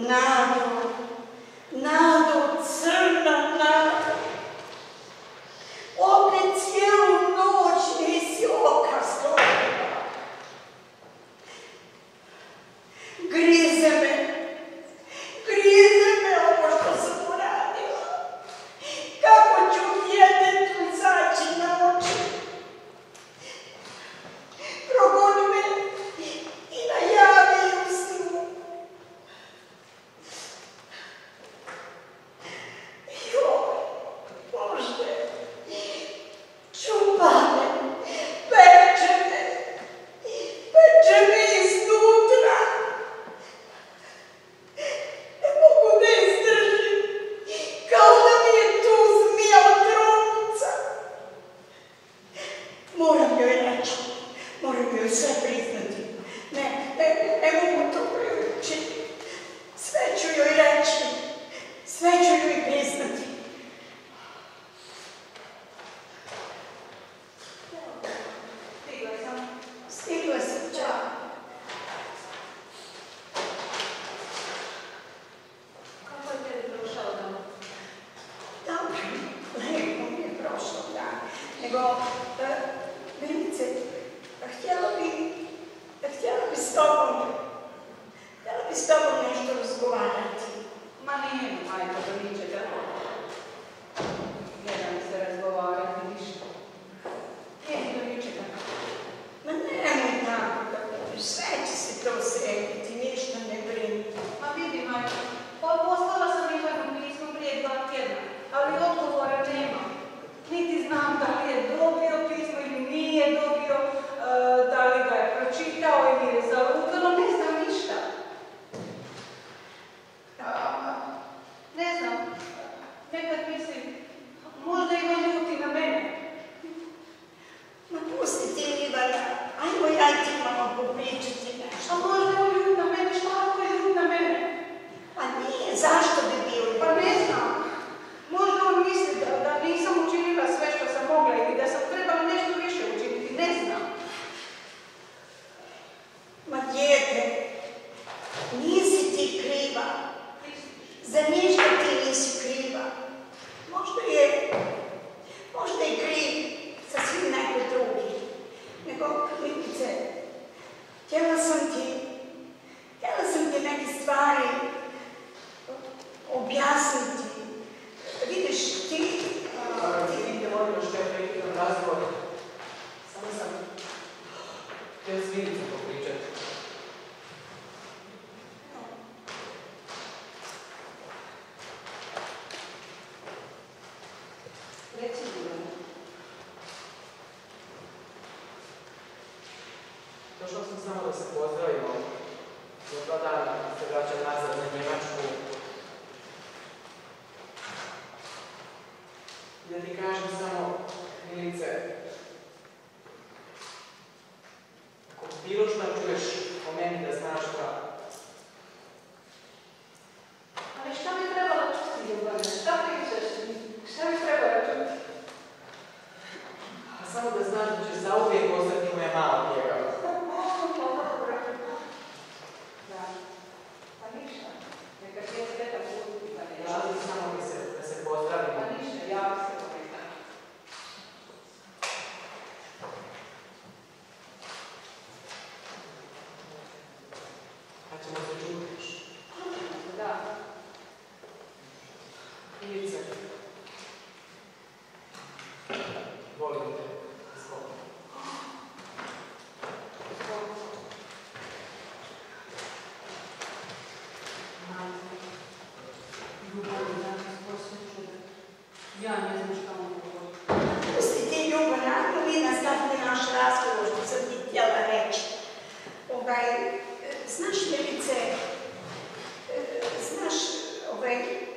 Nado, Nado, crna nado. Opet cijelu noć nisi oka slobila. Grize me, grize me ovo što sam uradila. Kako ću djetetu izaći na oči? Progoni me i najavi u snu. Joj, Bože, čupane, peče me, peče me iznutra. Ne mogu da izdržim, kao da mi je tu zmija otrovnica. Moram joj reći, moram joj sve priznati. Ne, ne, ne mogu to joj učiti. Sve ću joj reći, sve ću joj priznati. Stigla sam. Stigla sam, čao. Kako je tebi prošao dan? Dobro, lepo mi je prošlo dan. Nego, e, Milice, htjela bi, htjela bi s tobom, htjela bi s tobom nešto razgovarati. Ma nije, majka, do ničega. Ne da mi se razgovarati ništa. Nije do ničega. Ma nemoj tako da budeš, sve će se to srediti, ništa ne brini. Ma vidi, majka, pa poslala sam Ivanu pismo prije dva tjedna, ali odgovora nema. Niti znam da li je dobio pismo ili nije dobio, e, da li ga je pročitao ili je zalutalo, ne znam ništa. A, ne znam, nekad mislim, možda ima ljuti na mene. Ma pusti ti, Ivana, ajmo ja ti malo popričati A nešto. možda je ljut na mene, šta ako je ljut na mene? Pa nije, zašto bi bio? Pa ne znam. Možda on misli da, da nisam učinila sve što sam mogla ili da sam trebala nešto više učiniti, ne znam. Ma dijete, nisi ti kriva. Za ništa ti nisi kriva. Možda je, možda je kriv sasvim neko drugi. Nego, Milice, htjela sam ti, htjela sam ti neke stvari objasniti. Vidiš, ti... A, ti vidite, molim još taj prekidan razgovor. Samo sam htio s Milicom popričati. Reci mi. Došao sam samo da se pozdravimo. Za dva dana se vraćam nazad na Njemačku. I da ti kažem samo, Milice, ako bilo što čuješ o meni da znaš da... Ali šta bi trebala čuti, Ljubane? Šta pričaš? Šta bi trebala čuti? A samo da znaš da će zauvijek ostati moja mala pjegava. Da. Pa ništa. Neka ti je sveta put. Ja bih samo da se, da se pozdravimo. Pa ništa, ja se popričam. Pa ćemo se čuti. Da. Milice, volim te, zbog. Ja ne znam šta on govori. Pusti ti, Ljubana, ako vi nastavite naš razgovor, što sam ti htjela reći. Ovaj, e, znaš, Milice, e, znaš, ovaj,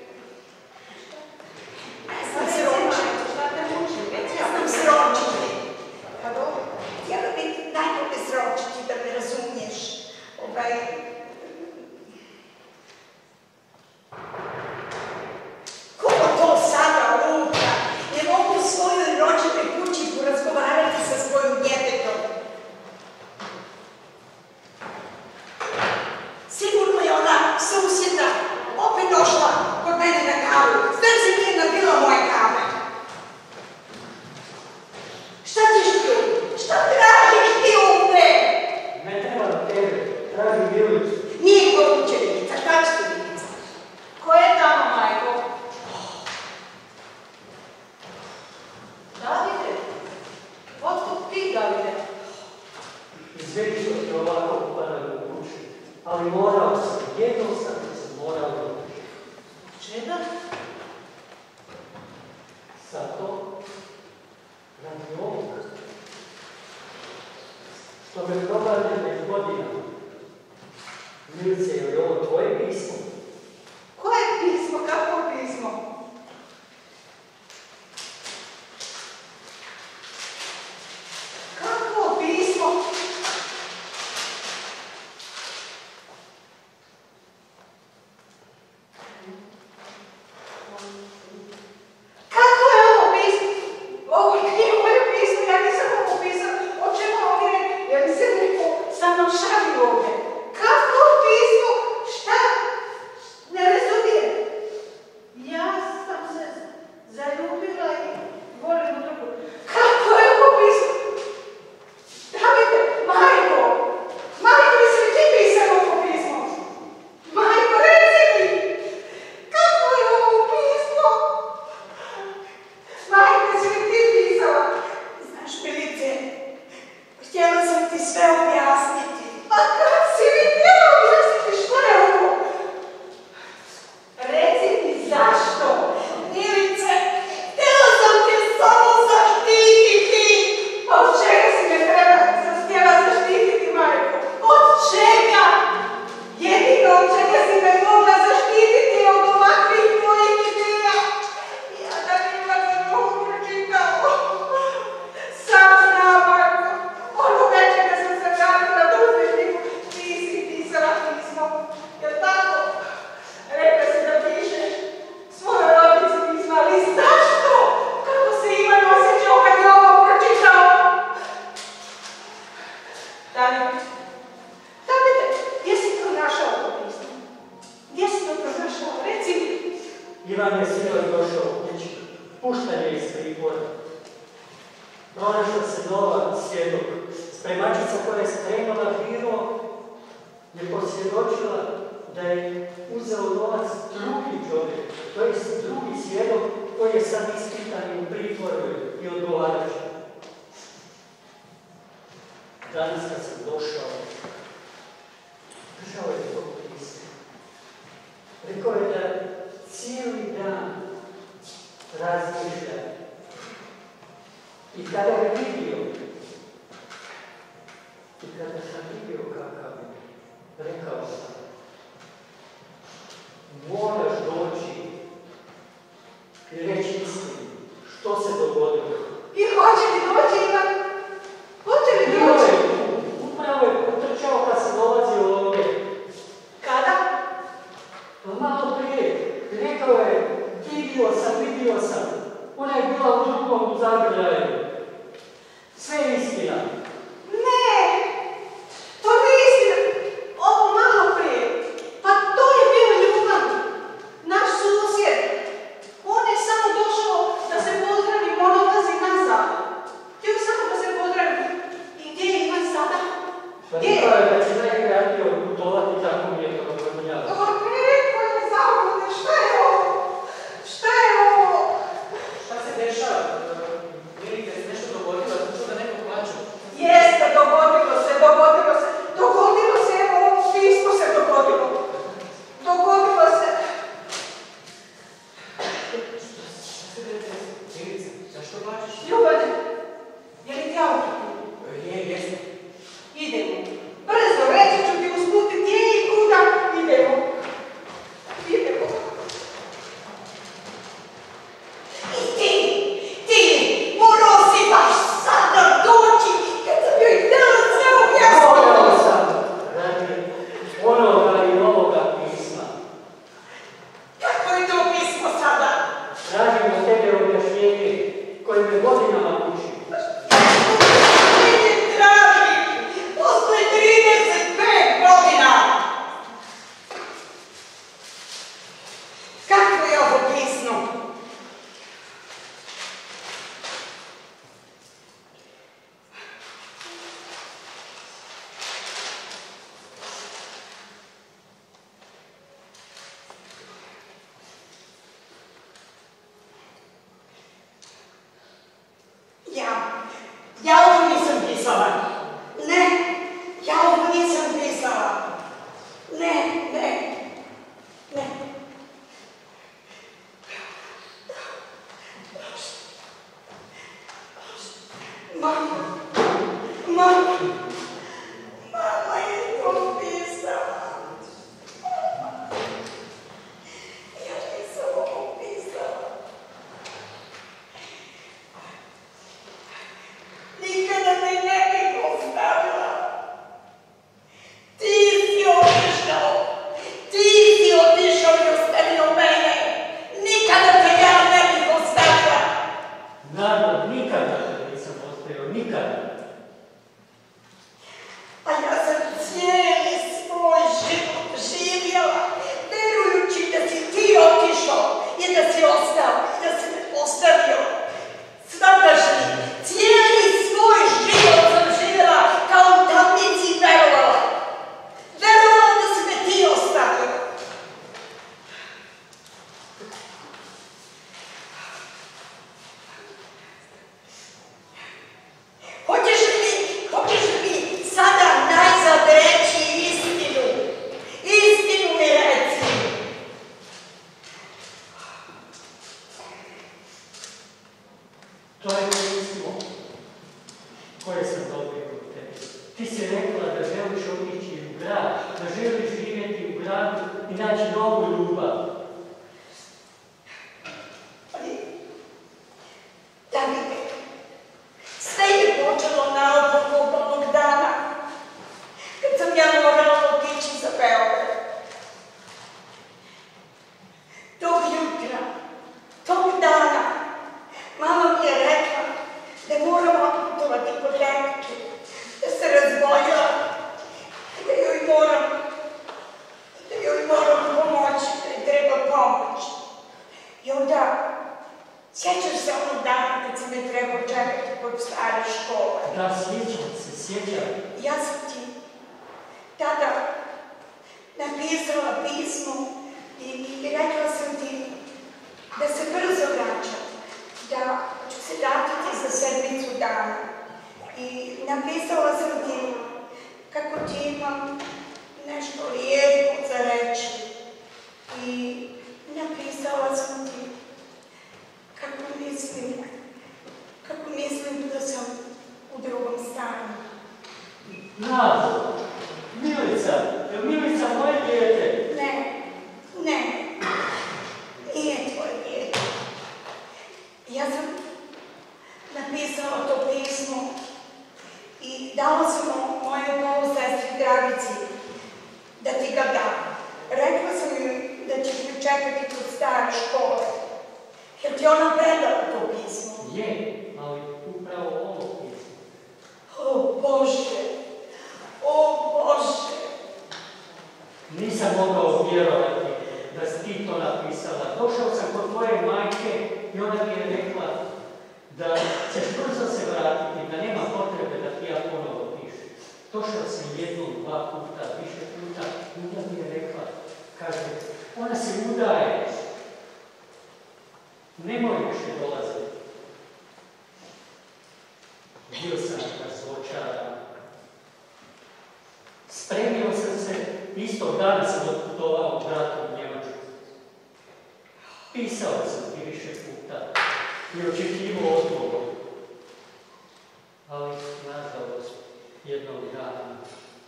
ne znam sročiti. Šta te muči? Ne znam sročiti. Pa dobro, htjela bih najbolje sročiti da me razumiješ. Ovaj, ko to sada luka? Ne mogu u svojoj rođenoj kući porazgovarati sa svojim djetetom. Sigurno je ona susjeda kavu. Znači nije napila moje kave. Šta ćeš ti ovdje? Šta tražiš ti ovdje? Ne treba tebe, tražim Bilicu. Nije kod učenica, šta ćeš ti Bilica? Ko je tamo, majko? Davide? Otkud ti, Davide? Izvećio ti ovako upadaju u kući, ali morao sam, jednom sam se morao doći. Čega? Zato, radi ovoga, što me probađe već godinama. Milice, je li ovo tvoje pismo? Koje pismo? Kako pismo? Kako pismo? Kako je ovo pismo? Ovo nije moje pismo, ja nisam ovo pisao. O čemu ovdje ne? Ja mi se neko sa mnom šali ovdje. Kako pismo? Šta? Ne razumijem. Ja sam se zaljubila i volim u drugu. Kako je ovo pismo? Davide, majko! Majko, jesi li ti pisao ovo pismo? Majko, reci mi! Kako je ovo pismo? Majko, jesi li ti pisala? Znaš, Milice, htjela sam ti sve objasniti. A kad si mi htjela objasniti šta je ovo? Reci mi zašto? Milice, htjela sam te samo zaštititi. Od čega si me treba htjela zaštititi, majko? Od čega? Jedino od čega si me mogla zaštititi od ovakvih tvojih ideja. Ja da bi ima za nogu pročitao. Sam znam, majko. Ono večer kad sam se vratila do uzvišniku, ti si pisala pismo. Jel tako? Rekla si da pišeš svojoj rodnici pisma, ali zašto? Kako se Ivan osjećao kad je ovo pročitao? Davide, Davide, gdje si pronašao ovo pismo? Gdje si to pronašao? Reci mi. Ivan je sinoć došao u kući, pušten je iz pritvora. Pronašla se nova svjedok. Spremačica koja je spremala biro je posvjedočila da je uzeo novac drugi čovjek, to je drugi svjedok koji je sad ispitan i u pritvoru i odgovarač. Danas kad sam došao, držao je to pismo. Rekao je da cijeli dan razmišlja. I kada je vidio, i kada sam vidio kakav je, rekao sam, moraš doći i reći istinu, što se dogodilo. I hoće li doći, Ivan? Hoće li Bio doći? je tu, upravo je potrčao kad sam dolazio ovdje. Kada? Pa malo prije, rekao je, vidio sam, vidio sam. Ona je bila u drugom zagrljaju. Sve je istina. Ne! To nije istina. Ovo malo prije. Pa to je bio Ljuban, naš susjed. On je samo došao da se pozdravi, on odlazi nazad. Htio samo da se pozdravi. I gdje je Ivan sada? Pa Gdje? rekao je da će najkreatio putovati, tako mi je to nagodnjava. O, neko je zavodne, šta je ovo? Šta je ovo? Šta se dešava? Vidite, se nešto dogodilo, ja sam čuo da neko plače. Jeste, dogodilo se, dogodilo se. Dogodilo se, evo ovo pismo se dogodilo. Dogodilo se. Šta se dešava? Milice, zašto plačeš? Ljubane, je li ti auto? Je, jesam. Idemo. Brzo, reći ću ti usput gdje i kuda idemo. si rekla da želiš otići u grad, da želiš živjeti u gradu i naći novu ljubav. Ali, Davide, sve je počelo naopako onog dana, kad sam ja morala otići za Beograd. Tog jutra, tog dana, mama mi je rekla da moram otputovati kod lekarke, da se razboljela, da joj moram, da joj moram pomoći, da joj treba pomoć. I onda, sjećaš se onog dana kad sam me trebao čekati kod stare škole? Da, sjećam se, sjećam. Ja sam ti tada napisala pismo i, i rekla sam ti da se brzo vraćam, da ću se vratiti za sedmicu dana. I napisala sam ti kako ti imam nešto lijepo za reći. I napisala sam ti kako mislim, kako mislim da sam u drugom stanju. Nado, Milica, je li Milica moje dijete? Ne, ne, nije tvoje dijete. Ja sam napisala to pismo i dala sam mojoj polusestri Dragici da ti ga dam. Rekla sam joj da ćeš me čekati kod stare škole. Jer ti ona predala to pismo? Je, ali upravo ovo pismo. O Bože, o Bože. Nisam mogao vjerovati da si ti to napisala. Došao sam kod tvoje majke i ona mi je rekla da ćeš brzo se vratiti, da nema potrebe da ti ja ponovo pišem. Došao sam jednom, dva puta, više puta i onda mi je rekla, kaže, ona se udaje. Nemoj više dolaziti. Bio sam razočaran. Spremio sam se, istog dana sam otputovao bratom u Njemačku. Pisao sam ti više puta i očekivao odgovor. Ali, nažalost, jednog dana,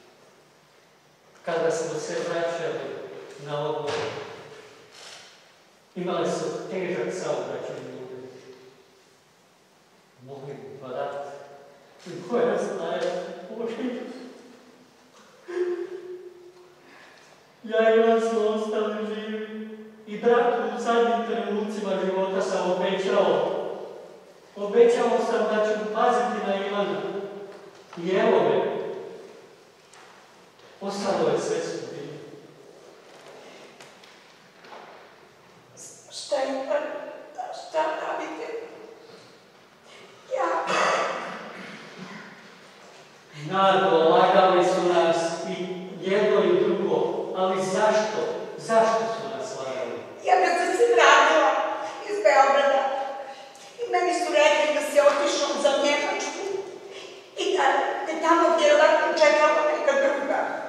kada smo se vraćali na odmor, imali su težak saobraćajni ured. Moj brat i moja snaja Božja. Ja i on smo ostali živi i bratu u zadnjim trenucima života sam obećao. Obećao sam da ću paziti na Ivana. I evo me. Ostalo je sve sudbino. Šta je, šta radite? Ja... Nado, lagali su nas i jedno i drugo, ali zašto? Zašto su nas lagali? Ja kad sam se vratila iz Beograda i meni su rekli da se otišao za Njemačku i da te tamo vjerovatno čekala neka druga.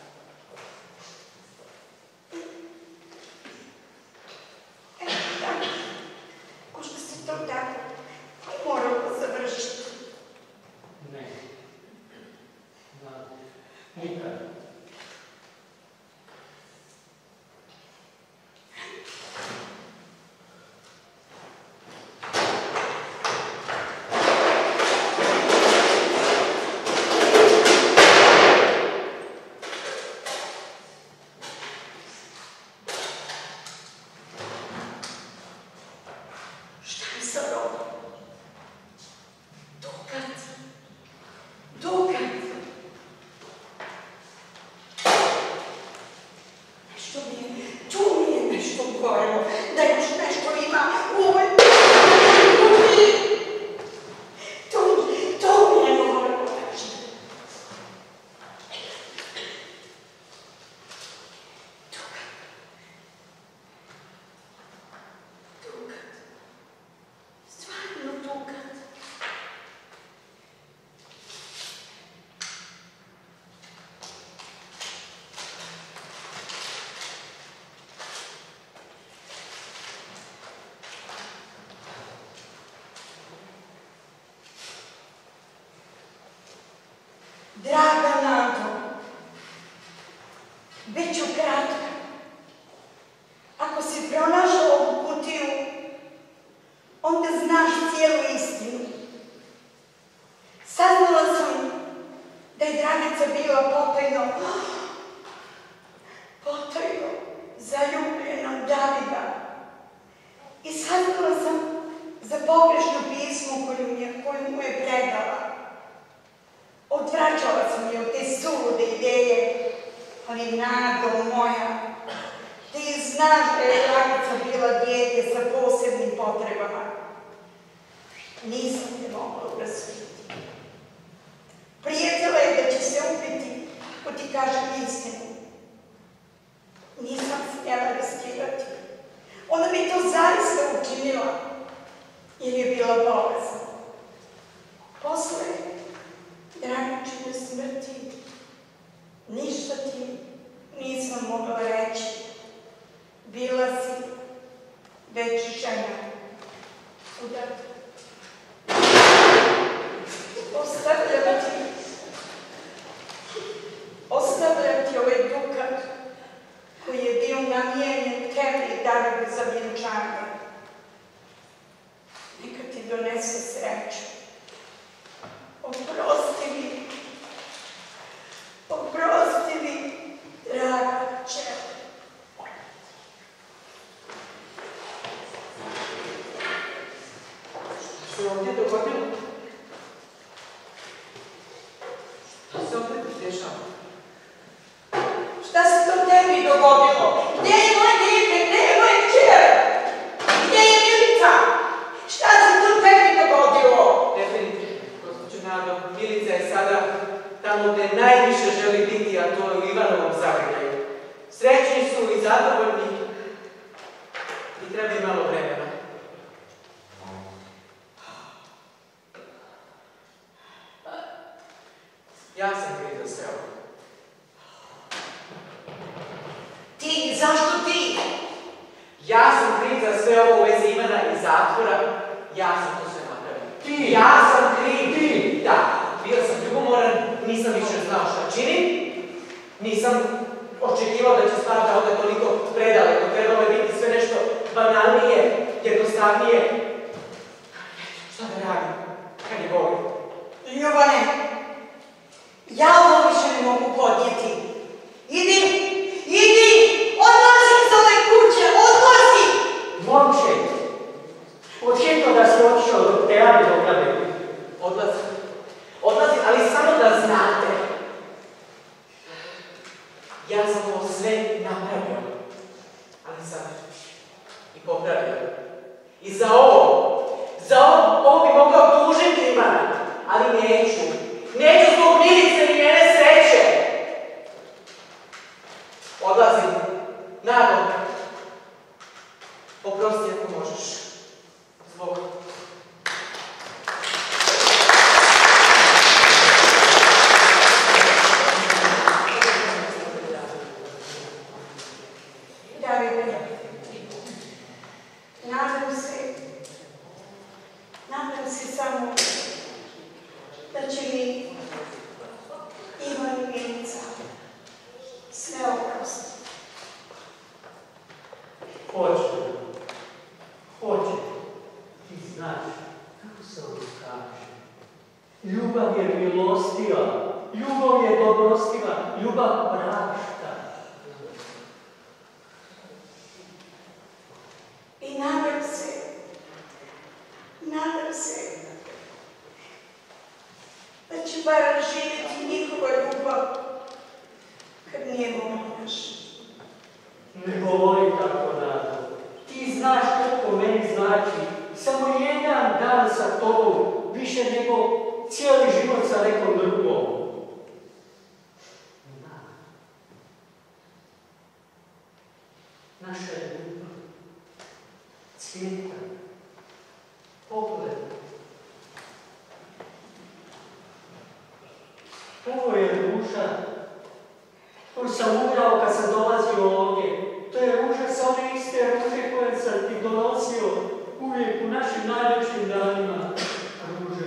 Možda se to tako i moralo završiti. Ne. Nado, nikad. Šta je sa Robom? Dokad? Dokad? Bit ću kratka. Ako si pronašao ovu kutiju, onda znaš cijelu istinu. Saznala sam da je Dragica bila potajno, potajno zaljubljena u Davida. I saznala sam za pogrešno pismo koju, je, koju mu je predala. Odvraćala sam je od te sulude ideje, ali Nado moja, ti znaš da je Dragica bila dijete sa posebnim potrebama. Nisam te mogla urasviti. Prijetila je da će se upiti ko ti kažem istinu. Nisam smjela riskirati. Ona mi to zaista učinila, jer je bila bolesna. Posle Dragičine smrti ništa ti nisam mogla reći. Bila si već žena. Udar. Ostavljam ti, ostavljam ti ovaj dukat koji je bio namijenjen tebi i Davidu za vjenčanje. Neka ti donese sreću. Oprosti mi, oprosti mi, draga kćer. Što se ovdje dogodilo? Šta se ovdje dešava? Šta se to tebi dogodilo? Gdje je moj dijete? Gdje je moj kćer? Gdje je Milica? Šta se to tebi dogodilo? Definitivno, gospođo Nado, Milica je sada tamo gdje najviše želi biti, a to je u Ivanovom zagrljaju. Srećni su i zadovoljni i treba im malo vremena. Ja sam kriv za sve ovo. Ti, zašto ti? Ja sam kriv za sve ovo u vezi Ivana i zatvora. Ja sam to sve napravio. Ti? Ja sam kriv. Ti? Da, bio sam ljubomoran, nisam više znao šta činim. Nisam očekivao da će stvar da ode toliko predaleko. Trebalo je biti sve nešto banalnije, jednostavnije. Šta da radim? Kad je Bog? Ljubane, ja ovo više ne mogu podnijeti. Idi, idi, odlazi iz ove kuće, odlazi! Momče, očito da si otišao dok te ja ne dogradim. Odlazi. Odlazi, ali samo da znate. Ja sam ovo sve napravio. Ali sad i popravio. I za ovo, za ovo, ovo bi mogao tužiti Ivana. Ali neću. Neću zbog Milice ni njene sreće. Odlazim. Nado. Oprosti ako možeš. Zbog. Davide, nadam se, nadam se samo da će mi Ivan i Milica sve oprostiti. Hoće, hoće. Ti znaš kako se ovo kaže. Ljubav je milostiva, ljubav je dobrostiva, ljubav prašta. I nadam se, nadam se da će bar živjeti njihova ljubav kad nije moja naša. Ne govori tako, Nado. Ti znaš kako meni znači. Samo jedan dan sa tobom, više nego cijeli život sa nekom drugom. Naša je ljubav cvijeta, pogled. Ovo je ruža koju sam ugrao kad sam dolazio ovdje. To je ruža sa one iste ruže koje sam ti donosio uvijek u našim najljepšim danima. Ruže.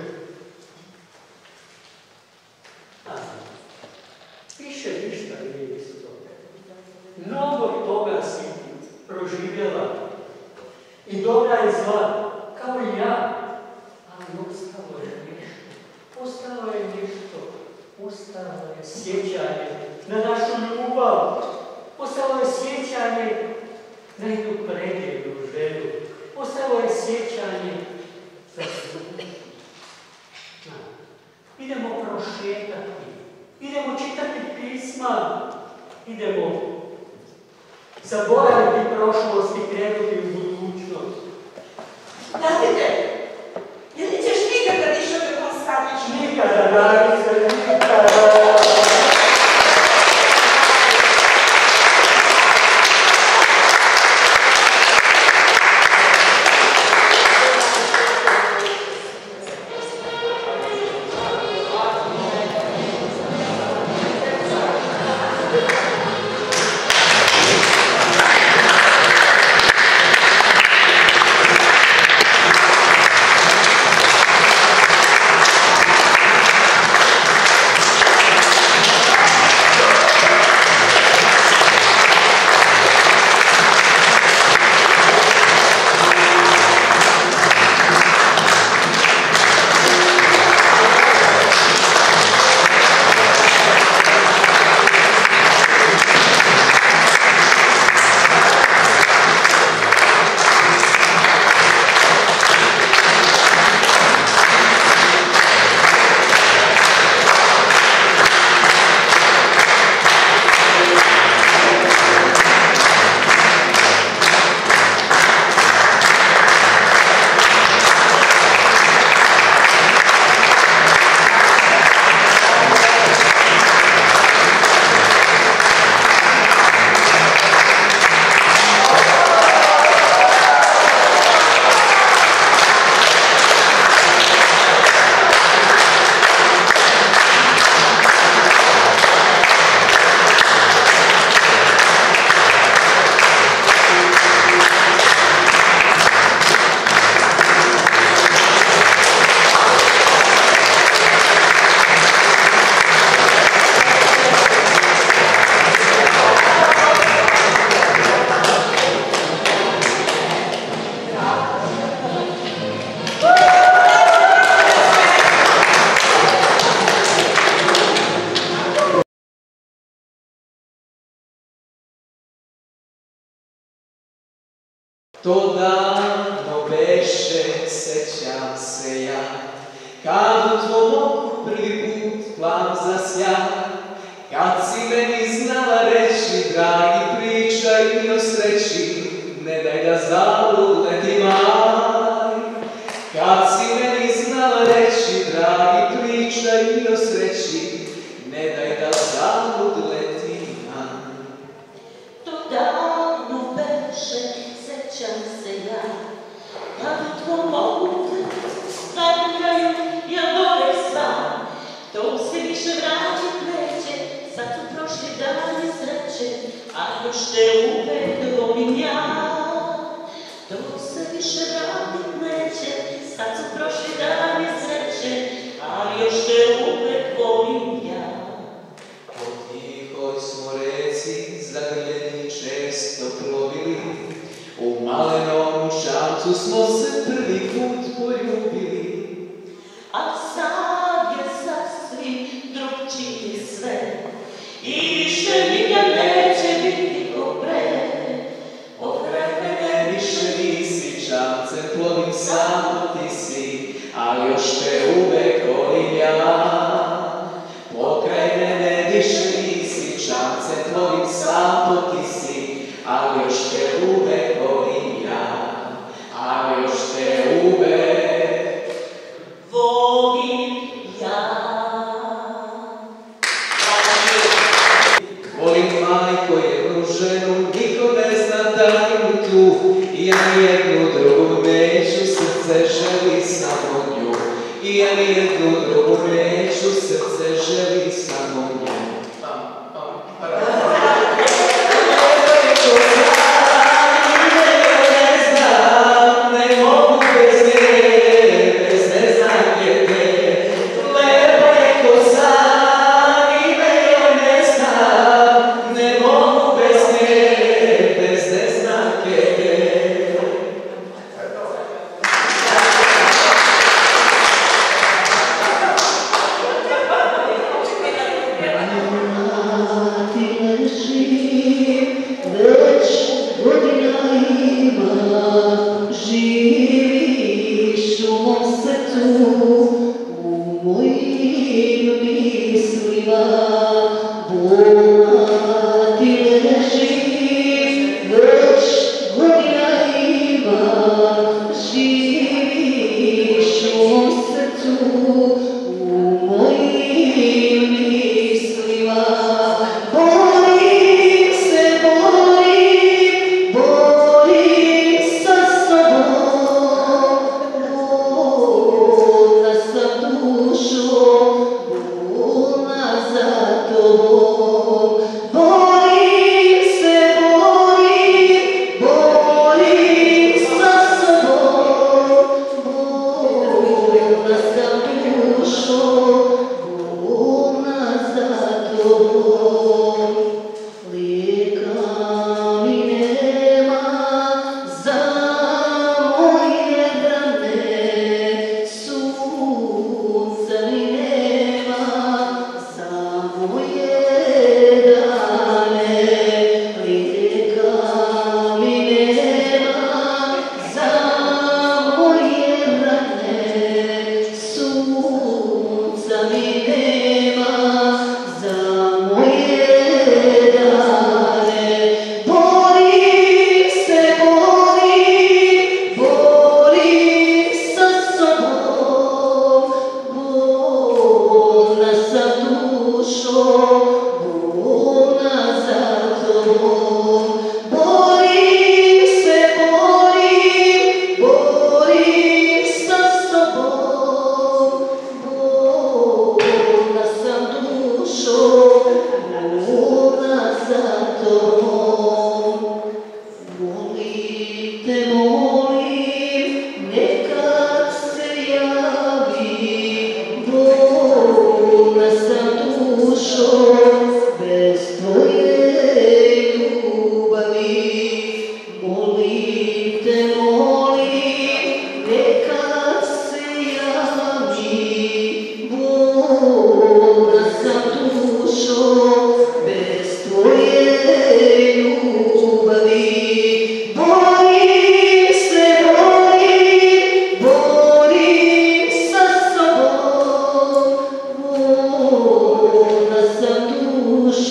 A, više ništa nije isto. mnogo toga si proživjela. I dobra i zla, kao i ja. Ali ostalo je nešto. Ostalo je nešto. Ostalo je sjećanje na našu ljubav. Ostalo je sjećanje na jednu predivnu ženu. Ostalo je sjećanje za suđu. Idemo prošetati. Idemo čitati pisma. Idemo zaboraviti prošlost i krenuti u budućnost. Davide, ili ćeš nikada više da konstatiš? Nikada, Darice, nikada. To davno beše, sećam se ja, kad u tvom oku prvi put plav zasja, kad si meni znala reći, dragi pričaj mi o sreći, ne daj da zaludeti maj. Kad si meni znala reći, dragi pričaj mi o sreći, ne daj da zaludeti maj. To davno beše, sećam se ja, kad u tvom oku stavljaju ja gore sva, to se više vratit neće, sad su prošli dani sreće, a još te uvek volim ja. To se više vratit neće, sad su prošli dani sreće, ali još te uvek volim ja. Po tihoj smo reci zagrljeni često plovili, u malenom šancu smo se prvi put poljubili. A sad je sasvim drugčije sve i više nikad neće biti ko pre. Pokraj mene više nisi, čamcem plovim samo ti si, ali još te uvek volim ja. Pokraj mene više nisi, čamcem plovim samo ti si, ali još te uvek volim ja. Ali još te uvek volim ja. volim majko jednu ženu, niko ne zna da imam tu, i ja nijednu drugu neću, srce želi samo nju. I ja nijednu drugu neću, srce želi samo nju. Ne mogu bez nje, bez neznake te, leba je ko san i me joj ne znam, ne mogu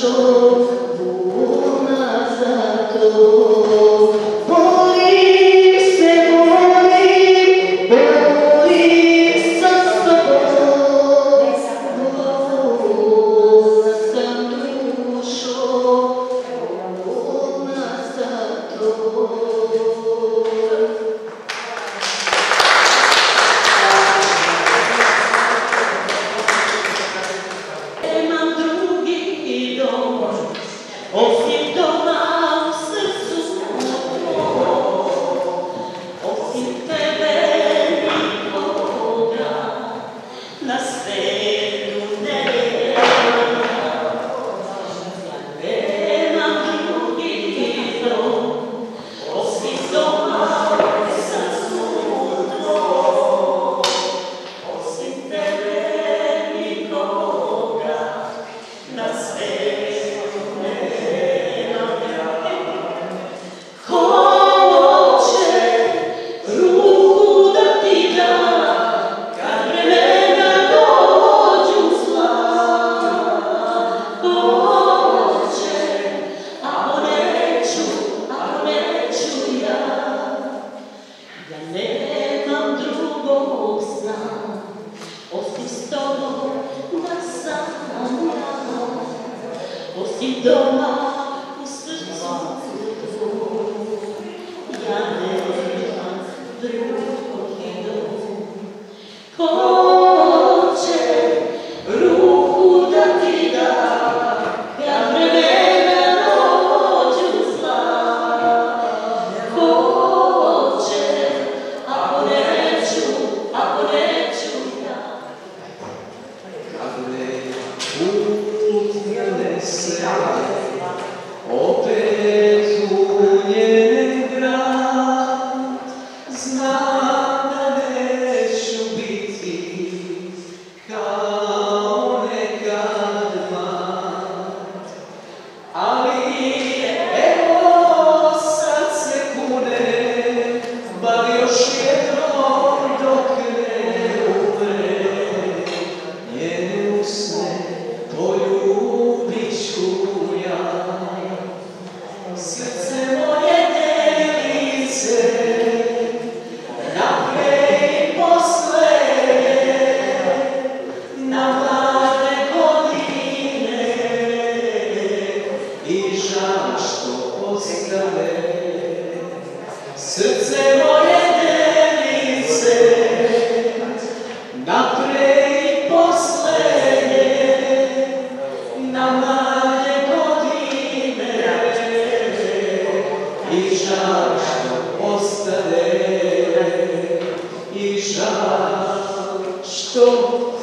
Что